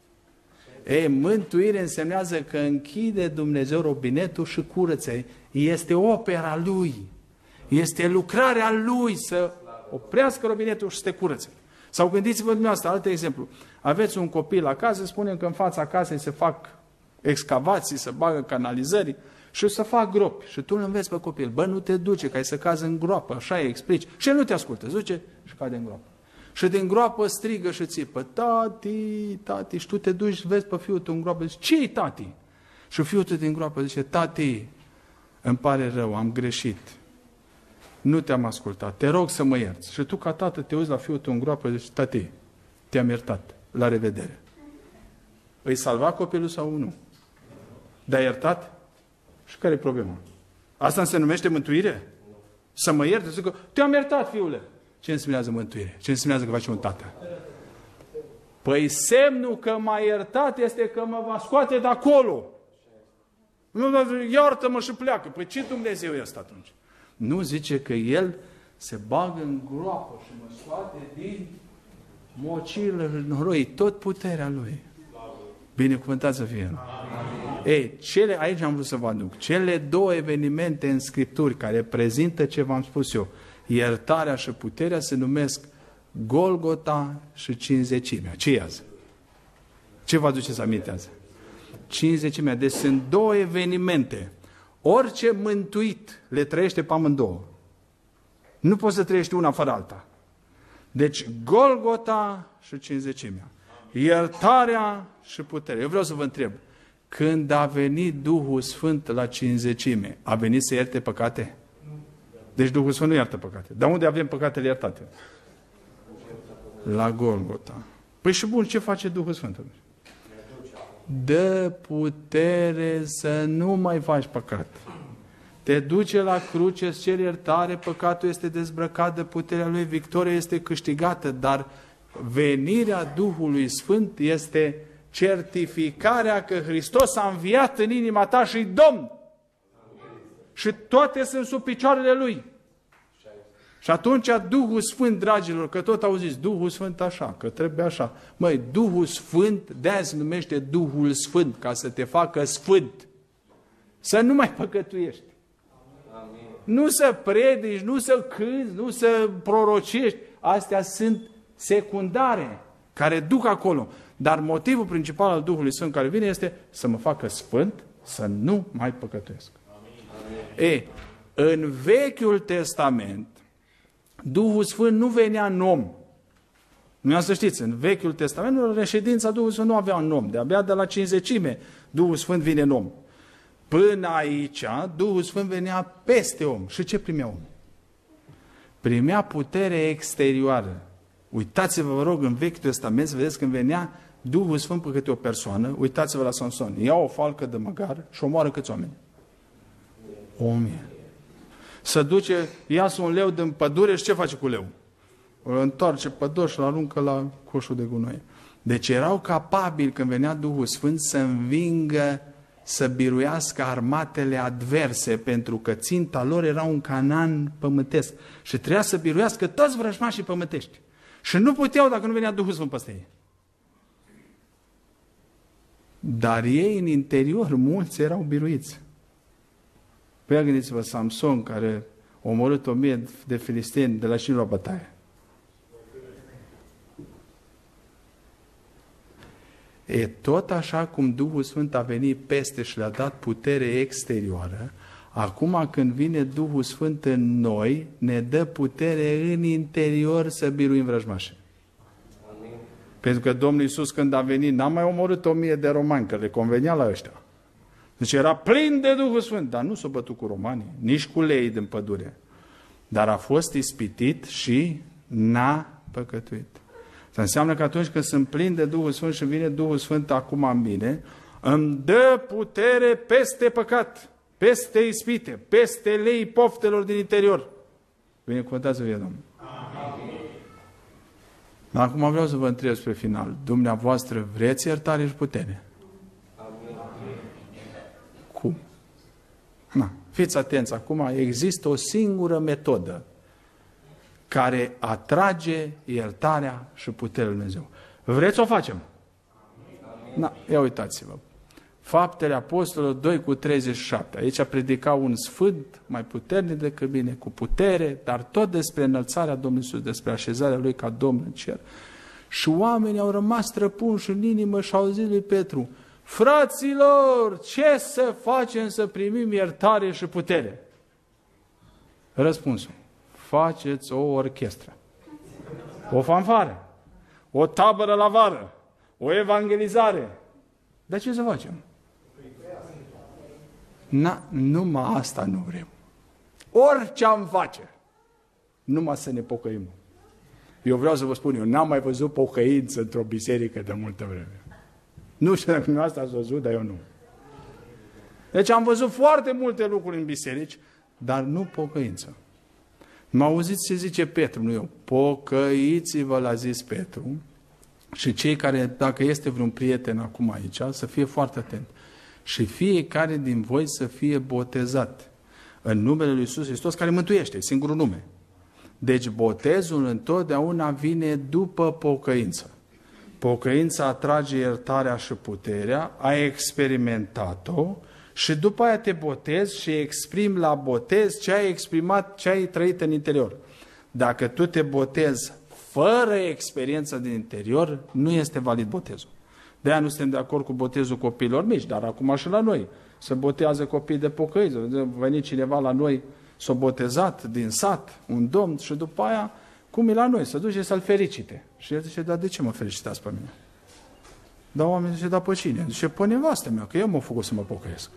Ei, mântuire însemnează că închide Dumnezeu robinetul și curăță. Este opera Lui. Este lucrarea Lui să oprească robinetul și să te curățe. Sau gândiți-vă dumneavoastră, alt exemplu. Aveți un copil acasă, spunem că în fața casei se fac excavații, se bagă canalizări și să fac gropi. Și tu îl înveți pe copil, bă, nu te duce, că ai să cazi în groapă, așa îi explici. Și el nu te ascultă, se duce și cade în groapă. Și din groapă strigă și țipă, tati, tati, și tu te duci, vezi pe fiul tău în groapă, zici, ce-i tati? Și fiul tău din groapă zice, tati, îmi pare rău, am greșit. Nu te-am ascultat, te rog să mă ierți. Și tu ca tată te uiți la fiul tău în groapă și zici, tati, te-am iertat, la revedere. Îi salva copilul sau nu? Dar iertat? Și care e problema? Asta se numește mântuire? Să mă ierte? Să zic, te-am iertat, fiule. Ce însemnează mântuire? Ce însemnează că faci un tată? Păi semnul că m-a iertat este că mă va scoate de acolo. Nu, iartă-mă și pleacă. Păi ce Dumnezeu e ăsta atunci? Nu, zice că El se bagă în groapă și mă scoate din mocilă și noroi, tot puterea Lui. Binecuvântat să fie. Ei, cele, aici am vrut să vă aduc, cele două evenimente în Scripturi care prezintă ce v-am spus eu, iertarea și puterea, se numesc Golgota și Cincizecimea. Ce e azi? Ce vă aduceți aminte azi? Cincizecimea. Deci sunt două evenimente. Orice mântuit le trăiește pe amândouă. Nu poți să trăiești una fără alta. Deci Golgota și Cincizecimea. Iertarea și puterea. Eu vreau să vă întreb, când a venit Duhul Sfânt la Cincizecime, a venit să ierte păcate? Deci Duhul Sfânt nu iartă păcate. Dar unde avem păcatele iertate? La Golgota. Păi și bun, ce face Duhul Sfânt? Dă putere să nu mai faci păcat. Te duce la cruce, îți ceri iertare, păcatul este dezbrăcat de puterea Lui, victoria este câștigată, dar venirea Duhului Sfânt este certificarea că Hristos a înviat în inima ta și-i Domn. Și toate sunt sub picioarele Lui. Și atunci Duhul Sfânt, dragilor, că tot auziți, Duhul Sfânt așa, că trebuie așa. Măi, Duhul Sfânt, de-aia se numește Duhul Sfânt, ca să te facă sfânt. Să nu mai păcătuiești. Amin. Nu să predici, nu să cânți, nu să prorocești. Astea sunt secundare, care duc acolo. Dar motivul principal al Duhului Sfânt care vine este să mă facă sfânt, să nu mai păcătuiesc. Amin. E, în Vechiul Testament, Duhul Sfânt nu venea în om. Nu să știți, în Vechiul Testament, reședința Duhului Sfânt nu avea în om. De-abia de la Cincizecime, Duhul Sfânt vine în om. Până aici, Duhul Sfânt venea peste om. Și ce primea om? Primea putere exterioară. Uitați-vă, vă rog, în Vechiul Testament, să vedeți când venea Duhul Sfânt pe câte o persoană. Uitați-vă la Samson. Ia o falcă de măgar și omoară câți oameni? O mie. Să duce, iasă un leu din pădure și ce face cu leu? îl întoarce pe dos și îl aruncă la coșul de gunoi. Deci erau capabili, când venea Duhul Sfânt, să învingă, să biruiască armatele adverse, pentru că ținta lor era un Canaan pământesc. Și trebuia să biruiască toți vrăjmașii pământești. Și nu puteau dacă nu venea Duhul Sfânt peste ei. Dar ei, în interior, mulți erau biruiți. Păi gândiți-vă, Samson, care a omorât o mie de filisteni de la cine la bătaie. E tot așa cum Duhul Sfânt a venit peste și le-a dat putere exterioară, acum când vine Duhul Sfânt în noi, ne dă putere în interior să biruim vrăjmașii. Pentru că Domnul Iisus, când a venit, n-a mai omorât o mie de romani, că le convenea la ăștia. Deci era plin de Duhul Sfânt, dar nu s-a bătut cu romanii, nici cu leii din pădure. Dar a fost ispitit și n-a păcătuit. Asta înseamnă că atunci când sunt plin de Duhul Sfânt și vine Duhul Sfânt acum în mine, îmi dă putere peste păcat, peste ispite, peste lei poftelor din interior. Binecuvântați-vă, Domnul. Dar acum vreau să vă întreb spre final. Dumneavoastră vreți iertare și putere? Cum? Na, fiți atenți, acum există o singură metodă care atrage iertarea și puterea lui Dumnezeu. Vreți să o facem? Na, ia uitați-vă. Faptele Apostolilor doi cu treizeci și șapte. Aici predica un sfânt mai puternic decât bine, cu putere, dar tot despre înălțarea Domnului Iisus, despre așezarea Lui ca Domn în cer. Și oamenii au rămas străpunși în inimă și au zis lui Petru: fraților, ce să facem să primim iertare și putere? Răspunsul: faceți o orchestră, o fanfară, o tabără la vară, o evangelizare. Dar ce să facem? Na, numai asta nu vrem. Orice am face, numai să ne pocăim. Eu vreau să vă spun, eu n-am mai văzut pocăință într-o biserică de multă vreme. Nu știu dacă nu asta ați văzut, dar eu nu. Deci am văzut foarte multe lucruri în biserici, dar nu pocăință. M-a auzit ce zice Petru, nu eu. Pocăiți-vă, l-a zis Petru. Și cei care, dacă este vreun prieten acum aici, să fie foarte atent. Și fiecare din voi să fie botezat în numele lui Iisus Hristos, care mântuiește, singurul nume. Deci botezul întotdeauna vine după pocăință. Pocăința atrage iertarea și puterea, ai experimentat-o și după aia te botezi și exprimi la botez ce ai exprimat, ce ai trăit în interior. Dacă tu te botezi fără experiență din interior, nu este valid botezul. De-aia nu suntem de acord cu botezul copiilor mici, dar acum și la noi se botează copii de pocăiți. A venit cineva la noi, s-a botezat din sat, un domn, și după aia, cum e la noi, se duce să-l fericite. Și el zice: dar de ce mă felicitați pe mine? Dar oamenii zice: da, pe cine? Zice: pe nevastă mea, că eu m-am făcut să mă pocăiesc.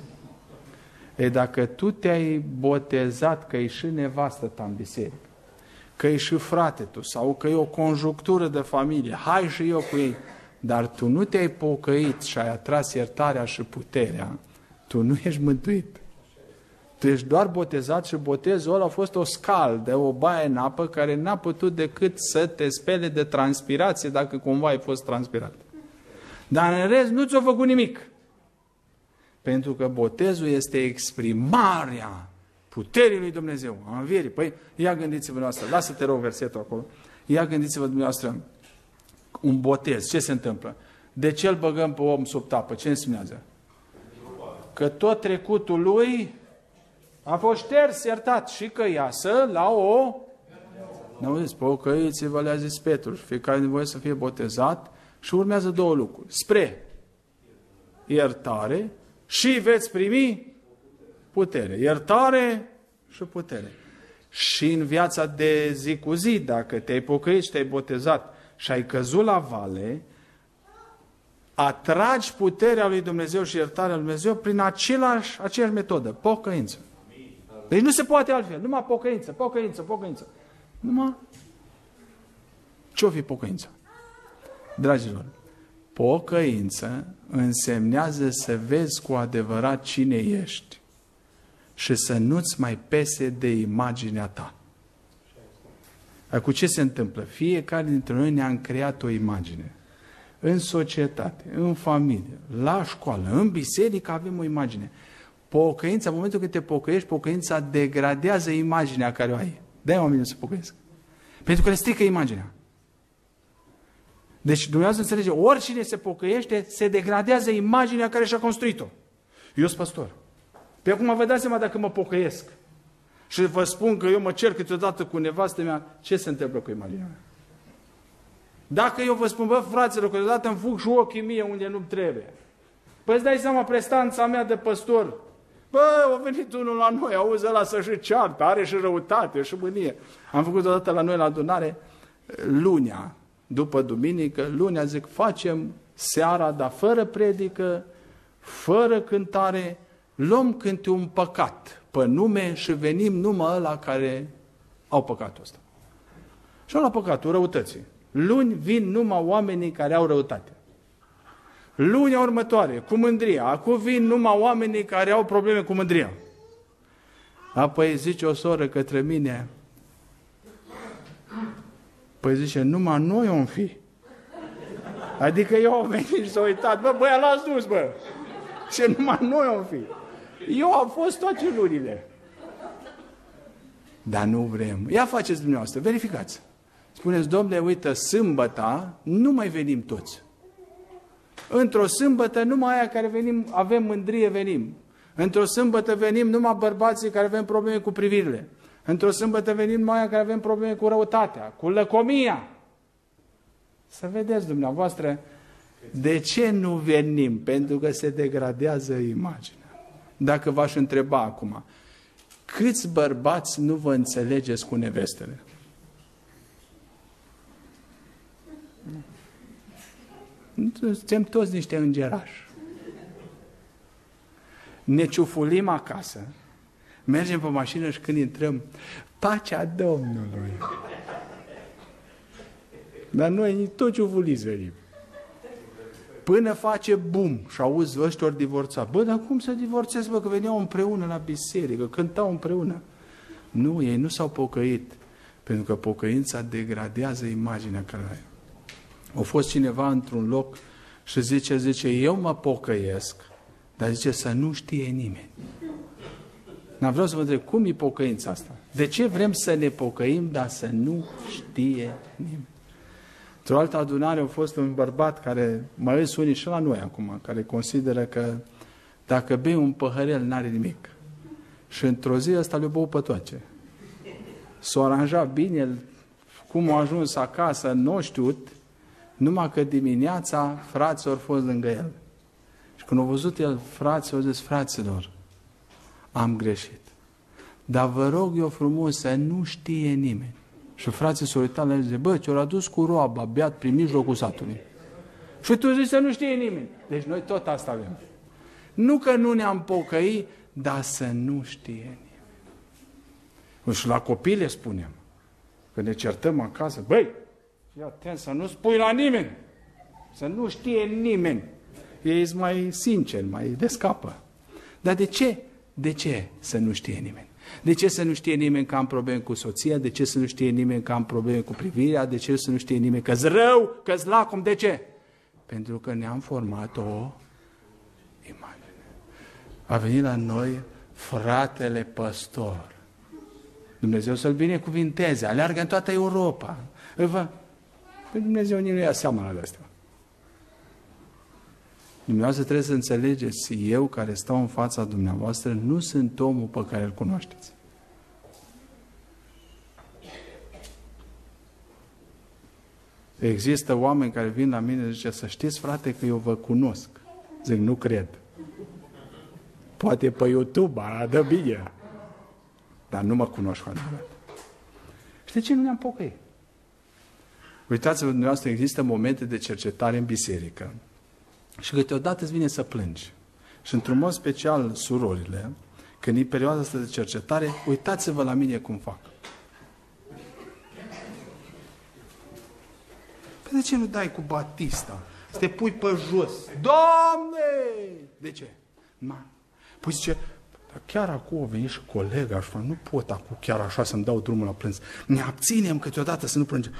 E, dacă tu te-ai botezat că e și nevastă ta în biserică, că e și frate tu, sau că e o conjunctură de familie, hai și eu cu ei, dar tu nu te-ai pocăit și ai atras iertarea și puterea, tu nu ești mântuit. Tu ești doar botezat și botezul ăla a fost o scaldă, o baie în apă care n-a putut decât să te spele de transpirație dacă cumva ai fost transpirat. Dar în rest nu ți-a făcut nimic. Pentru că botezul este exprimarea puterii lui Dumnezeu, a învierii. Păi, ia gândiți-vă dumneavoastră, lasă-te rog versetul acolo, ia gândiți-vă dumneavoastră, un botez, ce se întâmplă? De ce îl băgăm pe om sub tapă? Ce însemnează? Că tot trecutul lui a fost șters, iertat, și că iasă la o... N-auziți, pocăiți-vă, le-a zis Petru, fiecare din voi să fie botezat și urmează două lucruri. Spre iertare și veți primi putere. Iertare și putere. Și în viața de zi cu zi, dacă te-ai pocăit și te-ai botezat și ai căzut la vale, atragi puterea lui Dumnezeu și iertarea lui Dumnezeu prin același, aceeași metodă, pocăință. Deci nu se poate altfel, numai pocăință, pocăință, pocăință. Numai ce-o fi pocăință? Dragilor, pocăință însemnează să vezi cu adevărat cine ești și să nu-ți mai pese de imaginea ta. Cu ce se întâmplă? Fiecare dintre noi ne-am creat o imagine. În societate, în familie, la școală, în biserică avem o imagine. Pocăința, în momentul când te pocăiești, pocăința degradează imaginea care o ai. De-aia oamenii se pocăiesc. Pentru că le strică imaginea. Deci Dumnezeu înțelege, oricine se pocăiește, se degradează imaginea care și-a construit-o. Eu sunt păstor. Pe acum vă dați seama dacă mă pocăiesc și vă spun că eu mă cer câteodată cu nevastă mea, ce se întâmplă cu imaginea mea? Dacă eu vă spun, bă, fraților, câteodată îmi fug și ochii mie unde nu trebuie. Păi îți dai seama prestanța mea de păstor. Bă, a venit unul la noi, auzi ăla să și ceartă, are și răutate, și mânie. Am făcut odată la noi la adunare, lunea, după duminică, lunea, zic, facem seara, dar fără predică, fără cântare, luăm câte un păcat pe nume și venim numai ăla care au păcatul ăsta. Și ăla păcatul, răutății. Luni vin numai oamenii care au răutate. Lunea următoare, cu mândria. Acum vin numai oamenii care au probleme cu mândria. Apoi zice o soră către mine, păi zice, numai noi om fi. Adică eu am venit și s-a uitat, bă, băia l-ați dus, bă. Și numai noi om fi. Eu am fost toate lunile. Dar nu vrem. Ia faceți dumneavoastră, verificați. Spuneți, domnule, uite, sâmbăta nu mai venim toți. Într-o sâmbătă numai aia care venim, avem mândrie, venim. Într-o sâmbătă venim numai bărbații care avem probleme cu privirile. Într-o sâmbătă venim numai aia care avem probleme cu răutatea, cu lăcomia. Să vedeți dumneavoastră, de ce nu venim? Pentru că se degradează imaginea. Dacă v-aș întreba acum, câți bărbați nu vă înțelegeți cu nevestele? Suntem toți niște îngerași. Ne ciufulim acasă, mergem pe mașină și când intrăm, pacea Domnului. Dar noi tot ciufuliți venim. Până face bum și auzi ăștia ori divorța. Bă, dar cum să divorțezi, bă, că veneau împreună la biserică, cântau împreună. Nu, ei nu s-au pocăit, pentru că pocăința degradează imaginea care ai. A fost cineva într-un loc și zice, zice, eu mă pocăiesc, dar zice să nu știe nimeni. Dar vreau să vă întreb, cum e pocăința asta? De ce vrem să ne pocăim, dar să nu știe nimeni? Într-o altă adunare a fost un bărbat care, mai ales unii și la noi acum, care consideră că dacă bei un păhărel, n-are nimic. Și într-o zi ăsta le-a băut pe toate. S-a aranjat bine, cum a ajuns acasă, nu știut, numai că dimineața frații au fost lângă el. Și când au văzut el frații, au zis, fraților, am greșit. Dar vă rog eu frumos să nu știe nimeni. Și frații s-au uitat la el și zice, bă, ce-au adus cu roaba, beat prin mijlocul satului. Și tu zici să nu știe nimeni. Deci noi tot asta avem. Nu că nu ne-am pocăit, dar să nu știe nimeni. Și la copii le spunem, că ne certăm acasă, băi, fii atent să nu spui la nimeni, să nu știe nimeni. Ei sunt mai sinceri, mai descapă. Dar de ce? De ce să nu știe nimeni? De ce să nu știe nimeni că am probleme cu soția? De ce să nu știe nimeni că am probleme cu privirea? De ce să nu știe nimeni că-s rău, că-s lacom? De ce? Pentru că ne-am format o imagine. A venit la noi fratele păstor. Dumnezeu să-l binecuvinteze, aleargă în toată Europa. Vă... Dumnezeu nu ia seama la astea. Dumneavoastră trebuie să înțelegeți, eu care stau în fața dumneavoastră, nu sunt omul pe care îl cunoașteți. Există oameni care vin la mine și zice, să știți, frate, că eu vă cunosc. Zic, nu cred. Poate pe YouTube, a, dă bine. Dar nu mă cunoști cu adevărat. Și de ce nu ne-am pocăit? Uitați-vă, dumneavoastră, există momente de cercetare în biserică și câteodată îți vine să plângi. Și într-un mod special, surorile, când e perioada asta de cercetare, uitați-vă la mine cum fac. Păi de ce nu dai cu Batista? Să te pui pe jos. Doamne! De ce? Ma. Păi zice, Dar chiar acum a venit și colega și nu pot acum chiar așa să-mi dau drumul la plâns. Ne abținem câteodată să nu plângem.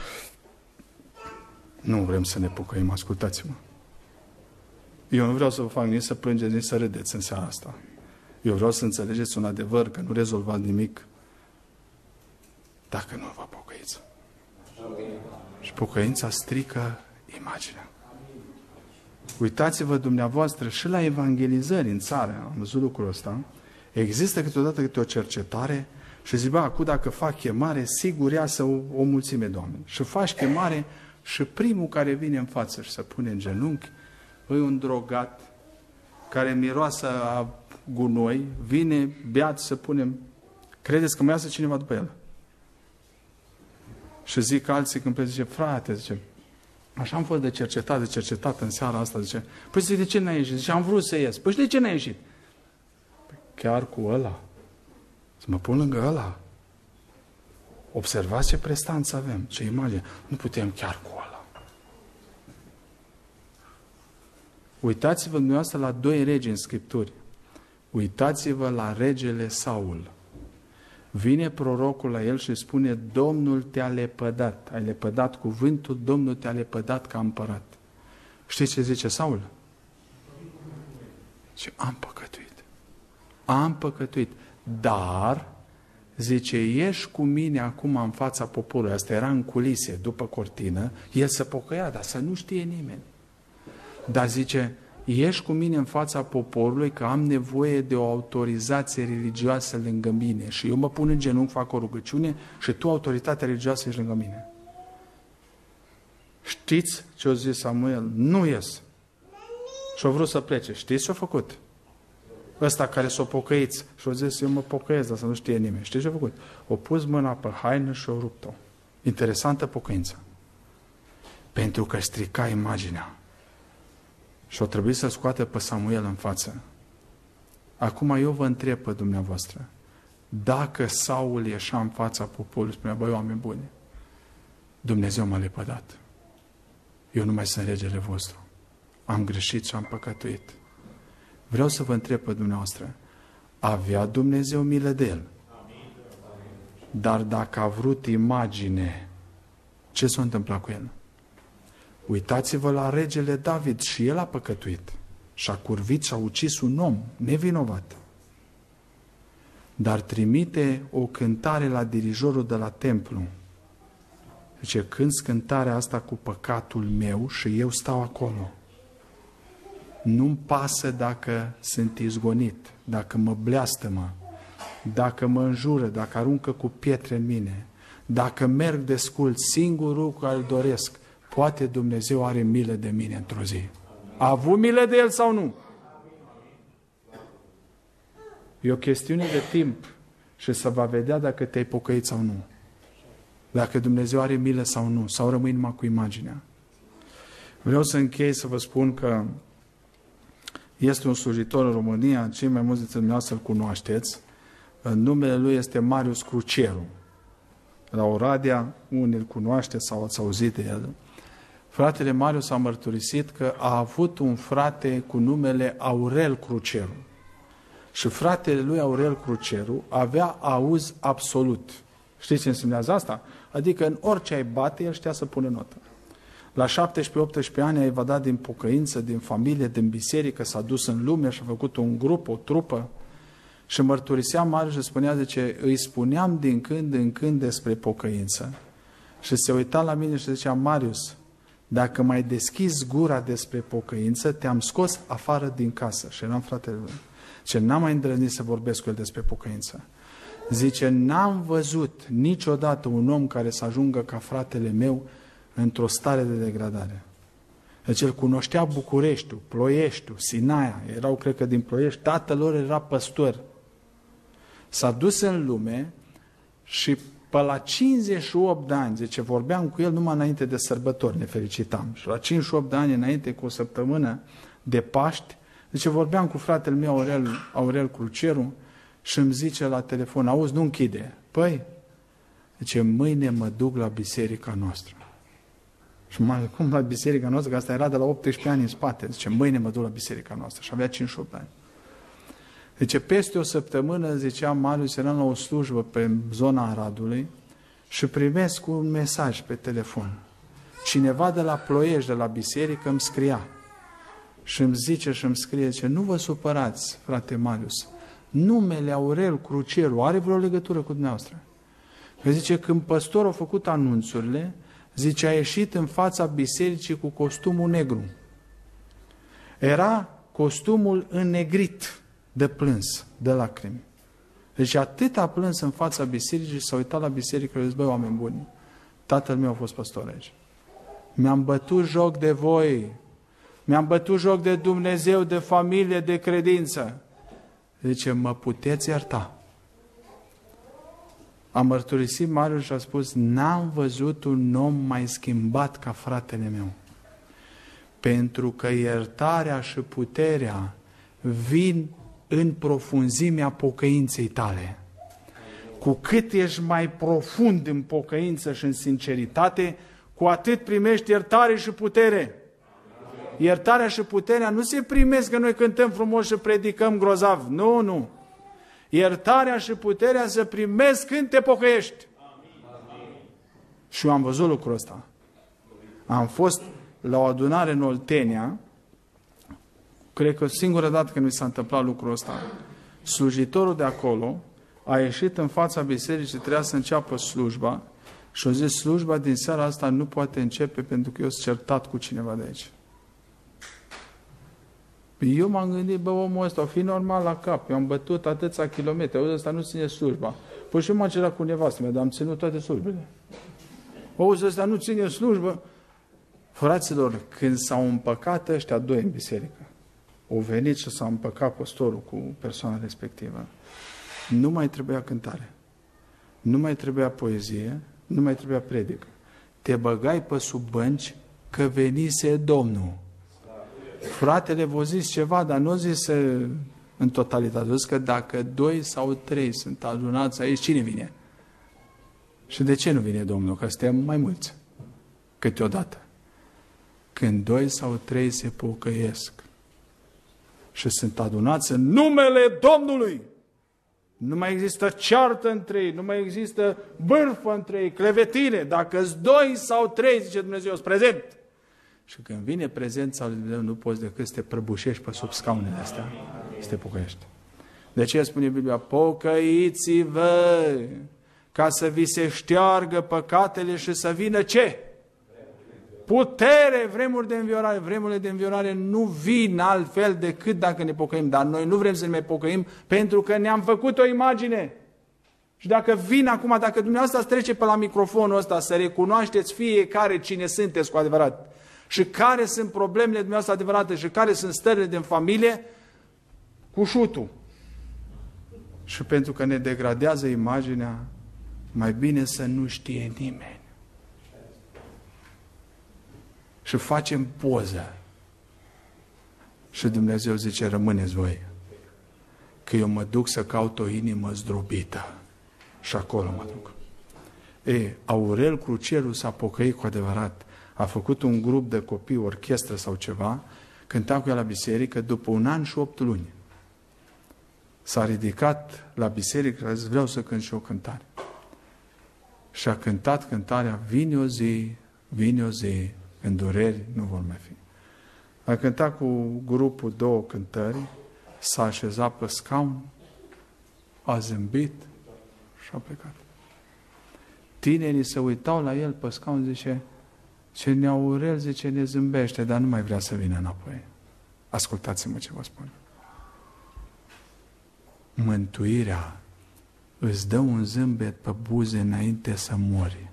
Nu vrem să ne pocăim, ascultați-mă. Eu nu vreau să vă fac nici să plângeți, nici să râdeți în seara asta. Eu vreau să înțelegeți un adevăr, că nu rezolvați nimic dacă nu vă pocăiți. Și pocăința strică imaginea. Uitați-vă dumneavoastră și la evangelizări în țară, am văzut lucrul ăsta, există câteodată câte o cercetare și zic, bă, acum dacă fac chemare, sigur iasă o, o mulțime de oameni. Și faci chemare și primul care vine în față și se pune în genunchi, e un drogat care miroasă a gunoi, vine beat să punem. Credeți că mai iasă cineva după el? Și zic alții când plec, zice, frate, zice, așa am fost de cercetat, de cercetat în seara asta, zice, păi zice, de ce n-ai ieșit? Zice, am vrut să ies. Păi de ce n-ai ieșit? Păi chiar cu ăla. Să mă pun lângă ăla. Observați ce prestanță avem, ce imagine. Nu putem chiar cu ăla. Uitați-vă dumneavoastră la doi regi în Scripturi. Uitați-vă la regele Saul. Vine prorocul la el și spune, Domnul te-a lepădat. Ai lepădat cuvântul, Domnul te-a lepădat ca împărat. Știți ce zice Saul? Și am păcătuit. Am păcătuit. Dar, zice, ieși cu mine acum în fața poporului. Asta era în culise, după cortină. El se pocăia, dar să nu știe nimeni. Dar zice, ieși cu mine în fața poporului că am nevoie de o autorizație religioasă lângă mine. Și eu mă pun în genunchi, fac o rugăciune și tu, autoritatea religioasă, ești lângă mine. Știți ce a zis Samuel? Nu ies. Și-a vrut să plece. Știți ce-a făcut? Ăsta care s-a pocăit și a zis, eu mă pocăiesc, dar să nu știe nimeni. Știți ce a făcut? O pus mâna pe haină și o rupt-o. Interesantă pocăință. Pentru că strica imaginea. Și o trebuie să scoată pe Samuel în față. Acum eu vă întreb pe dumneavoastră, dacă Saul ieșea în fața poporului, spunea, băi, oameni buni, Dumnezeu m-a lepădat. Eu nu mai sunt regele vostru. Am greșit și am păcătuit. Vreau să vă întreb pe dumneavoastră, avea Dumnezeu milă de el? Dar dacă a vrut imagine, ce s-a întâmplat cu el? Uitați-vă la regele David, și el a păcătuit. Și-a curvit și-a ucis un om nevinovat. Dar trimite o cântare la dirijorul de la templu. Zice, cânți cântarea asta cu păcatul meu și eu stau acolo. Nu-mi pasă dacă sunt izgonit, dacă mă bleastămă, dacă mă înjură, dacă aruncă cu pietre în mine, dacă merg descult, singurul care îl doresc, poate Dumnezeu are milă de mine într-o zi. A avut milă de el sau nu? E o chestiune de timp și să va vedea dacă te-ai pocăit sau nu. Dacă Dumnezeu are milă sau nu, sau rămâi numai cu imaginea. Vreau să închei să vă spun că este un slujitor în România, cei mai mulți dintre dumneavoastră îl cunoașteți. Numele lui este Marius Cruceru. La Oradea, unii îl cunoaște sau ați auzit de el. Fratele Marius a mărturisit că a avut un frate cu numele Aurel Cruceru. Și fratele lui Aurel Cruceru avea auz absolut. Știți ce însemnează asta? Adică în orice ai bate, el știa să pune notă. La șaptesprezece-optsprezece ani a evadat din pocăință, din familie, din biserică, s-a dus în lume și a făcut un grup, o trupă. Și mărturisea Marius și spunea, zice, îi spuneam din când în când despre pocăință. Și se uita la mine și zicea, Marius, dacă mai deschizi gura despre pocăință, te-am scos afară din casă. Și eram fratele lui. Ce n-am mai îndrăznit să vorbesc cu el despre pocăință. Zice, n-am văzut niciodată un om care să ajungă ca fratele meu într-o stare de degradare. Deci el cunoștea Bucureștiul, Ploieștiul, Sinaia, erau, cred că din Ploiești, tatăl lor era păstor. S-a dus în lume și pe la cincizeci și opt de ani, zice, vorbeam cu el numai înainte de sărbători, ne felicitam. Și la cincizeci și opt de ani, înainte cu o săptămână de Paști, zice, vorbeam cu fratele meu Aurel, Aurel Cruceru și îmi zice la telefon, auzi, nu închide. Păi, zice, mâine mă duc la biserica noastră. Și mai cum la biserica noastră, că asta era de la optsprezece ani în spate. Zice, mâine mă duc la biserica noastră. Și avea cincizeci și opt de ani. Deci peste o săptămână, zicea Marius, eram la o slujbă pe zona Aradului și primesc un mesaj pe telefon. Cineva de la Ploiești, de la biserică, îmi scria și îmi zice și îmi scrie, zice, nu vă supărați, frate Marius, numele Aurel Crucielu are vreo legătură cu dumneavoastră? Că zice, când păstorul a făcut anunțurile, zice, a ieșit în fața bisericii cu costumul negru. Era costumul înnegrit de plâns, de lacrimi. Deci atât a plâns în fața bisericii și s-a uitat la biserică și a zis, băi, oameni buni, tatăl meu a fost păstor aici. Mi-am bătut joc de voi, mi-am bătut joc de Dumnezeu, de familie, de credință. Zice, mă puteți ierta. A mărturisit Marius și a spus, n-am văzut un om mai schimbat ca fratele meu. Pentru că iertarea și puterea vin în profunzimea pocăinței tale. Cu cât ești mai profund în pocăință și în sinceritate, cu atât primești iertare și putere. Iertarea și puterea nu se primesc că noi cântăm frumos și predicăm grozav. Nu, nu. Iertarea și puterea se primesc când te pocăiești. Și eu am văzut lucrul ăsta. Am fost la o adunare în Oltenia, cred că singura dată când mi s-a întâmplat lucrul ăsta, slujitorul de acolo a ieșit în fața bisericii, trebuia să înceapă slujba și a zis, slujba din seara asta nu poate începe pentru că eu sunt certat cu cineva de aici. Eu m-am gândit, bă, omul ăsta o fi normal la cap, eu am bătut atâția kilometri, auzi, ăsta nu ține slujba. Păi și eu m-am cerat cu nevastă mea, dar am ținut toate slujbele. Auzi, ăsta nu ține slujbă. Fraților, când s-au împăcat ăștia doi în biserică, au venit și s-a împăcat păstorul cu persoana respectivă, nu mai trebuia cântare, nu mai trebuia poezie, nu mai trebuia predică. Te băgai pe sub bănci că venise Domnul. Fratele v-a zis ceva, dar nu a zis în totalitate. A zis că dacă doi sau trei sunt adunați aici, cine vine? Și de ce nu vine Domnul? Că suntem mai mulți câteodată. Când doi sau trei se pocăiesc și sunt adunați în numele Domnului, nu mai există ceartă între ei, nu mai există bârfă între ei, clevetire. Dacă-s doi sau trei, zice Dumnezeu, sunt prezent. Și când vine prezența lui Dumnezeu, nu poți decât să te prăbușești pe sub scaunele astea, să te pocăiești. De aceea spune Biblia, pocăiți-vă ca să vi se șteargă păcatele și să vină ce? Putere, vremuri de înviorare. Vremurile de înviorare nu vin altfel decât dacă ne pocăim. Dar noi nu vrem să ne mai pocăim pentru că ne-am făcut o imagine. Și dacă vin acum, dacă dumneavoastră ați trece pe la microfonul ăsta să recunoașteți fiecare cine sunteți cu adevărat și care sunt problemele dumneavoastră adevărate și care sunt stările din familie, cu șutul. Și pentru că ne degradează imaginea, mai bine să nu știe nimeni. Și facem poză. Și Dumnezeu zice, rămâneți voi, că eu mă duc să caut o inimă zdrobită. Și acolo mă duc. E, Aurel Crucielu s-a pocăit cu adevărat. A făcut un grup de copii, orchestră sau ceva, cânta cu ea la biserică după un an și opt luni. S-a ridicat la biserică, a zis, vreau să cânt și o cântare. Și a cântat cântarea, vine o zi, vine o zi, când dureri nu vor mai fi. A cântat cu grupul două cântări, s-a așezat pe scaun, a zâmbit și a plecat. Tinerii se uitau la el pe scaun, zice, ce Neaurel, zice, ne zâmbește, dar nu mai vrea să vină înapoi. Ascultați-mă ce vă spun. Mântuirea îți dă un zâmbet pe buze înainte să mori.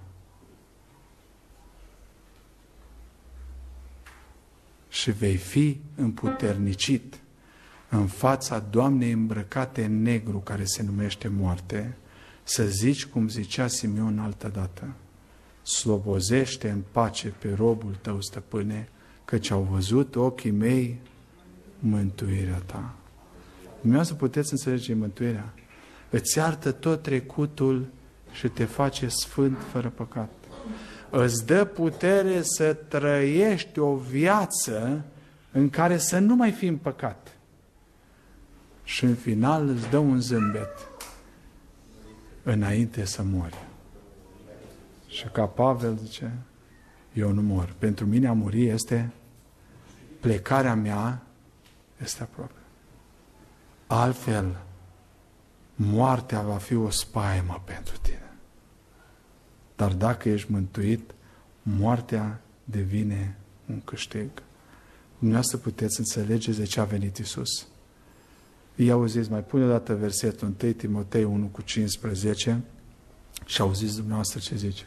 Și vei fi împuternicit în fața Doamnei îmbrăcate în negru, care se numește moarte, să zici cum zicea Simeon altădată, slobozește în pace pe robul tău, stăpâne, căci au văzut ochii mei mântuirea ta. Dumneavoastră puteți înțelege mântuirea. Îți iartă tot trecutul și te face sfânt fără păcat. Îți dă putere să trăiești o viață în care să nu mai fii în păcat. și în final îți dă un zâmbet înainte să mori. Și ca Pavel zice, eu nu mor. Pentru mine a muri este plecarea mea este aproape. Altfel, moartea va fi o spaimă pentru tine. Dar dacă ești mântuit, moartea devine un câștig. Dumneavoastră puteți înțelegeți de ce a venit Iisus. Ei auziți, mai pune o dată versetul unu Timotei unu cu cincisprezece și auziți dumneavoastră ce zice.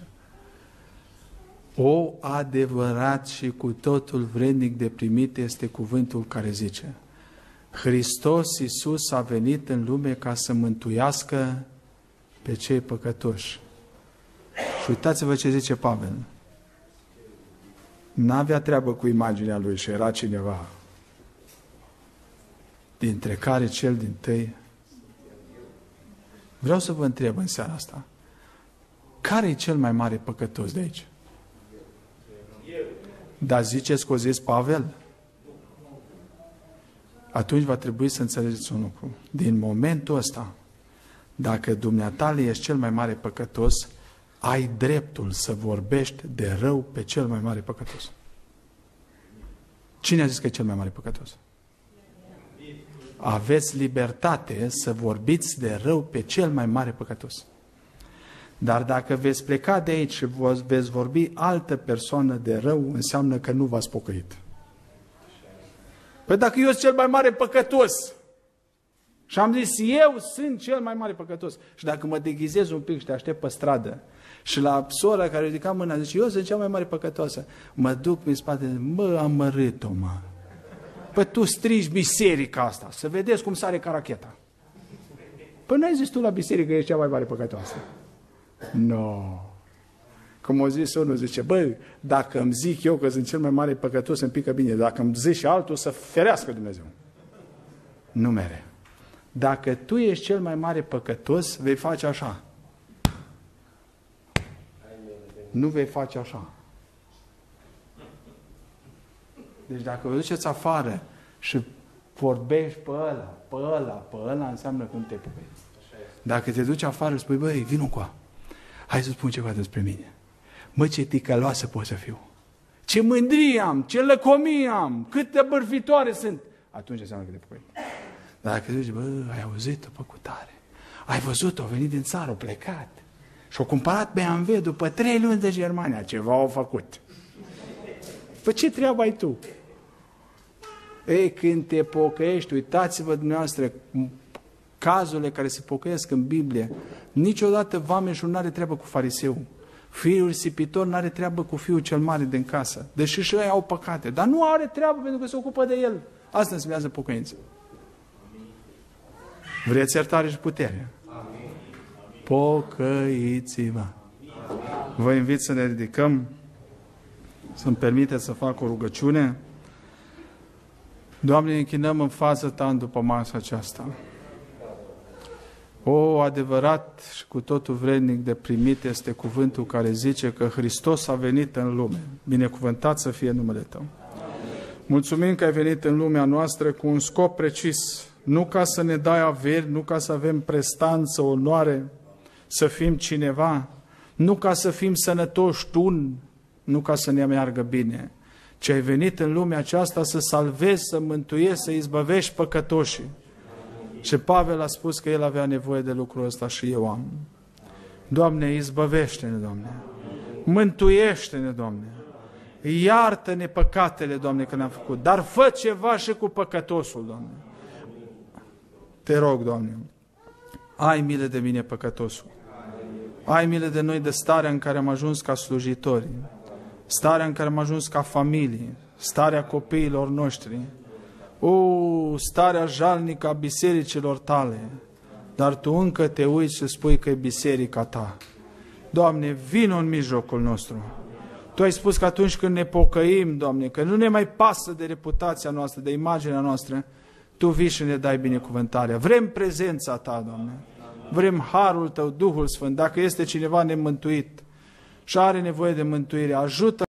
O adevărat și cu totul vrednic de primit este cuvântul care zice: Hristos Iisus a venit în lume ca să mântuiască pe cei păcătoși. Și uitați-vă ce zice Pavel. N-avea treabă cu imaginea lui și era cineva, dintre care cel dintâi. Vreau să vă întreb în seara asta, care e cel mai mare păcătos de aici? Dar ziceți că o zis Pavel? Atunci va trebui să înțelegeți un lucru. Din momentul ăsta, dacă dumneatale ești cel mai mare păcătos, ai dreptul să vorbești de rău pe cel mai mare păcătos. Cine a zis că e cel mai mare păcătos? Aveți libertate să vorbiți de rău pe cel mai mare păcătos. Dar dacă veți pleca de aici și veți vorbi altă persoană de rău, înseamnă că nu v-ați pocăit. Păi dacă eu sunt cel mai mare păcătos și am zis eu sunt cel mai mare păcătos și dacă mă deghizez un pic și te aștept pe stradă și la sora care ridica mâna zice eu sunt cea mai mare păcătoasă, mă duc în spate, mă, am mărât-o, mă. Păi tu strigi biserica asta, să vedeți cum sare caracheta. Păi n-ai zis tu la biserică că ești cea mai mare păcătoasă? Nu. No. Cum o zis unul, zice, băi, dacă îmi zic eu că sunt cel mai mare păcătos, îmi pică bine. Dacă îmi zici și altul, să ferească Dumnezeu. Nu mere. Dacă tu ești cel mai mare păcătos, vei face așa. Nu vei face așa. Deci dacă vă duceți afară și vorbești pe ăla, pe ăla, pe ăla, înseamnă că nu te pocăi. Dacă te duci afară și spui, băi, vino cu a. Hai să spun ceva despre mine. Mă, ce ticăloasă pot să fiu. Ce mândrie am, ce lăcomie am, câte bârfitoare sunt. Atunci înseamnă că te pocăi. Dar dacă zici, bă, ai auzit-o pe cutare. Ai văzut-o, a venit din țară, a plecat. Și-a cumpărat B M W după trei luni de Germania. Ceva au făcut. Păi ce treabă ai tu? Ei, când te pocăiești, uitați-vă dumneavoastră, cazurile care se pocăiesc în Biblie, niciodată vameșul nu are treabă cu fariseu. Fiul risipitor nu are treabă cu fiul cel mare din casă. Deși și ei au păcate. Dar nu are treabă pentru că se ocupă de el. Asta înseamnă pocăință. Vreți iertare și putere? Pocăiți-vă. Vă invit să ne ridicăm, să-mi permiteți să fac o rugăciune. Doamne, ne închinăm în fața Ta în după masa aceasta. O, adevărat și cu totul vrednic de primit este cuvântul care zice că Hristos a venit în lume. Binecuvântat să fie numele Tău. Mulțumim că ai venit în lumea noastră cu un scop precis. Nu ca să ne dai averi, nu ca să avem prestanță, onoare, să fim cineva, nu ca să fim sănătoși tun, nu ca să ne meargă bine, ci ai venit în lumea aceasta să salvezi, să mântuiești, să izbăvești păcătoșii. Și Pavel a spus că el avea nevoie de lucrul ăsta și eu am. Doamne, izbăvește-ne, Doamne. Mântuiește-ne, Doamne. Iartă-ne păcatele, Doamne, că ne-am făcut. Dar fă ceva și cu păcătosul, Doamne. Te rog, Doamne, ai milă de mine, păcătosul. Ai milă de noi de starea în care am ajuns ca slujitori, starea în care am ajuns ca familie, starea copiilor noștri, o, starea jalnică a bisericilor Tale, dar Tu încă te uiți și spui că e biserica Ta. Doamne, vino în mijlocul nostru. Tu ai spus că atunci când ne pocăim, Doamne, că nu ne mai pasă de reputația noastră, de imaginea noastră, Tu vii și ne dai binecuvântarea. Vrem prezența Ta, Doamne. Vrem harul Tău, Duhul Sfânt. Dacă este cineva nemântuit și are nevoie de mântuire, ajută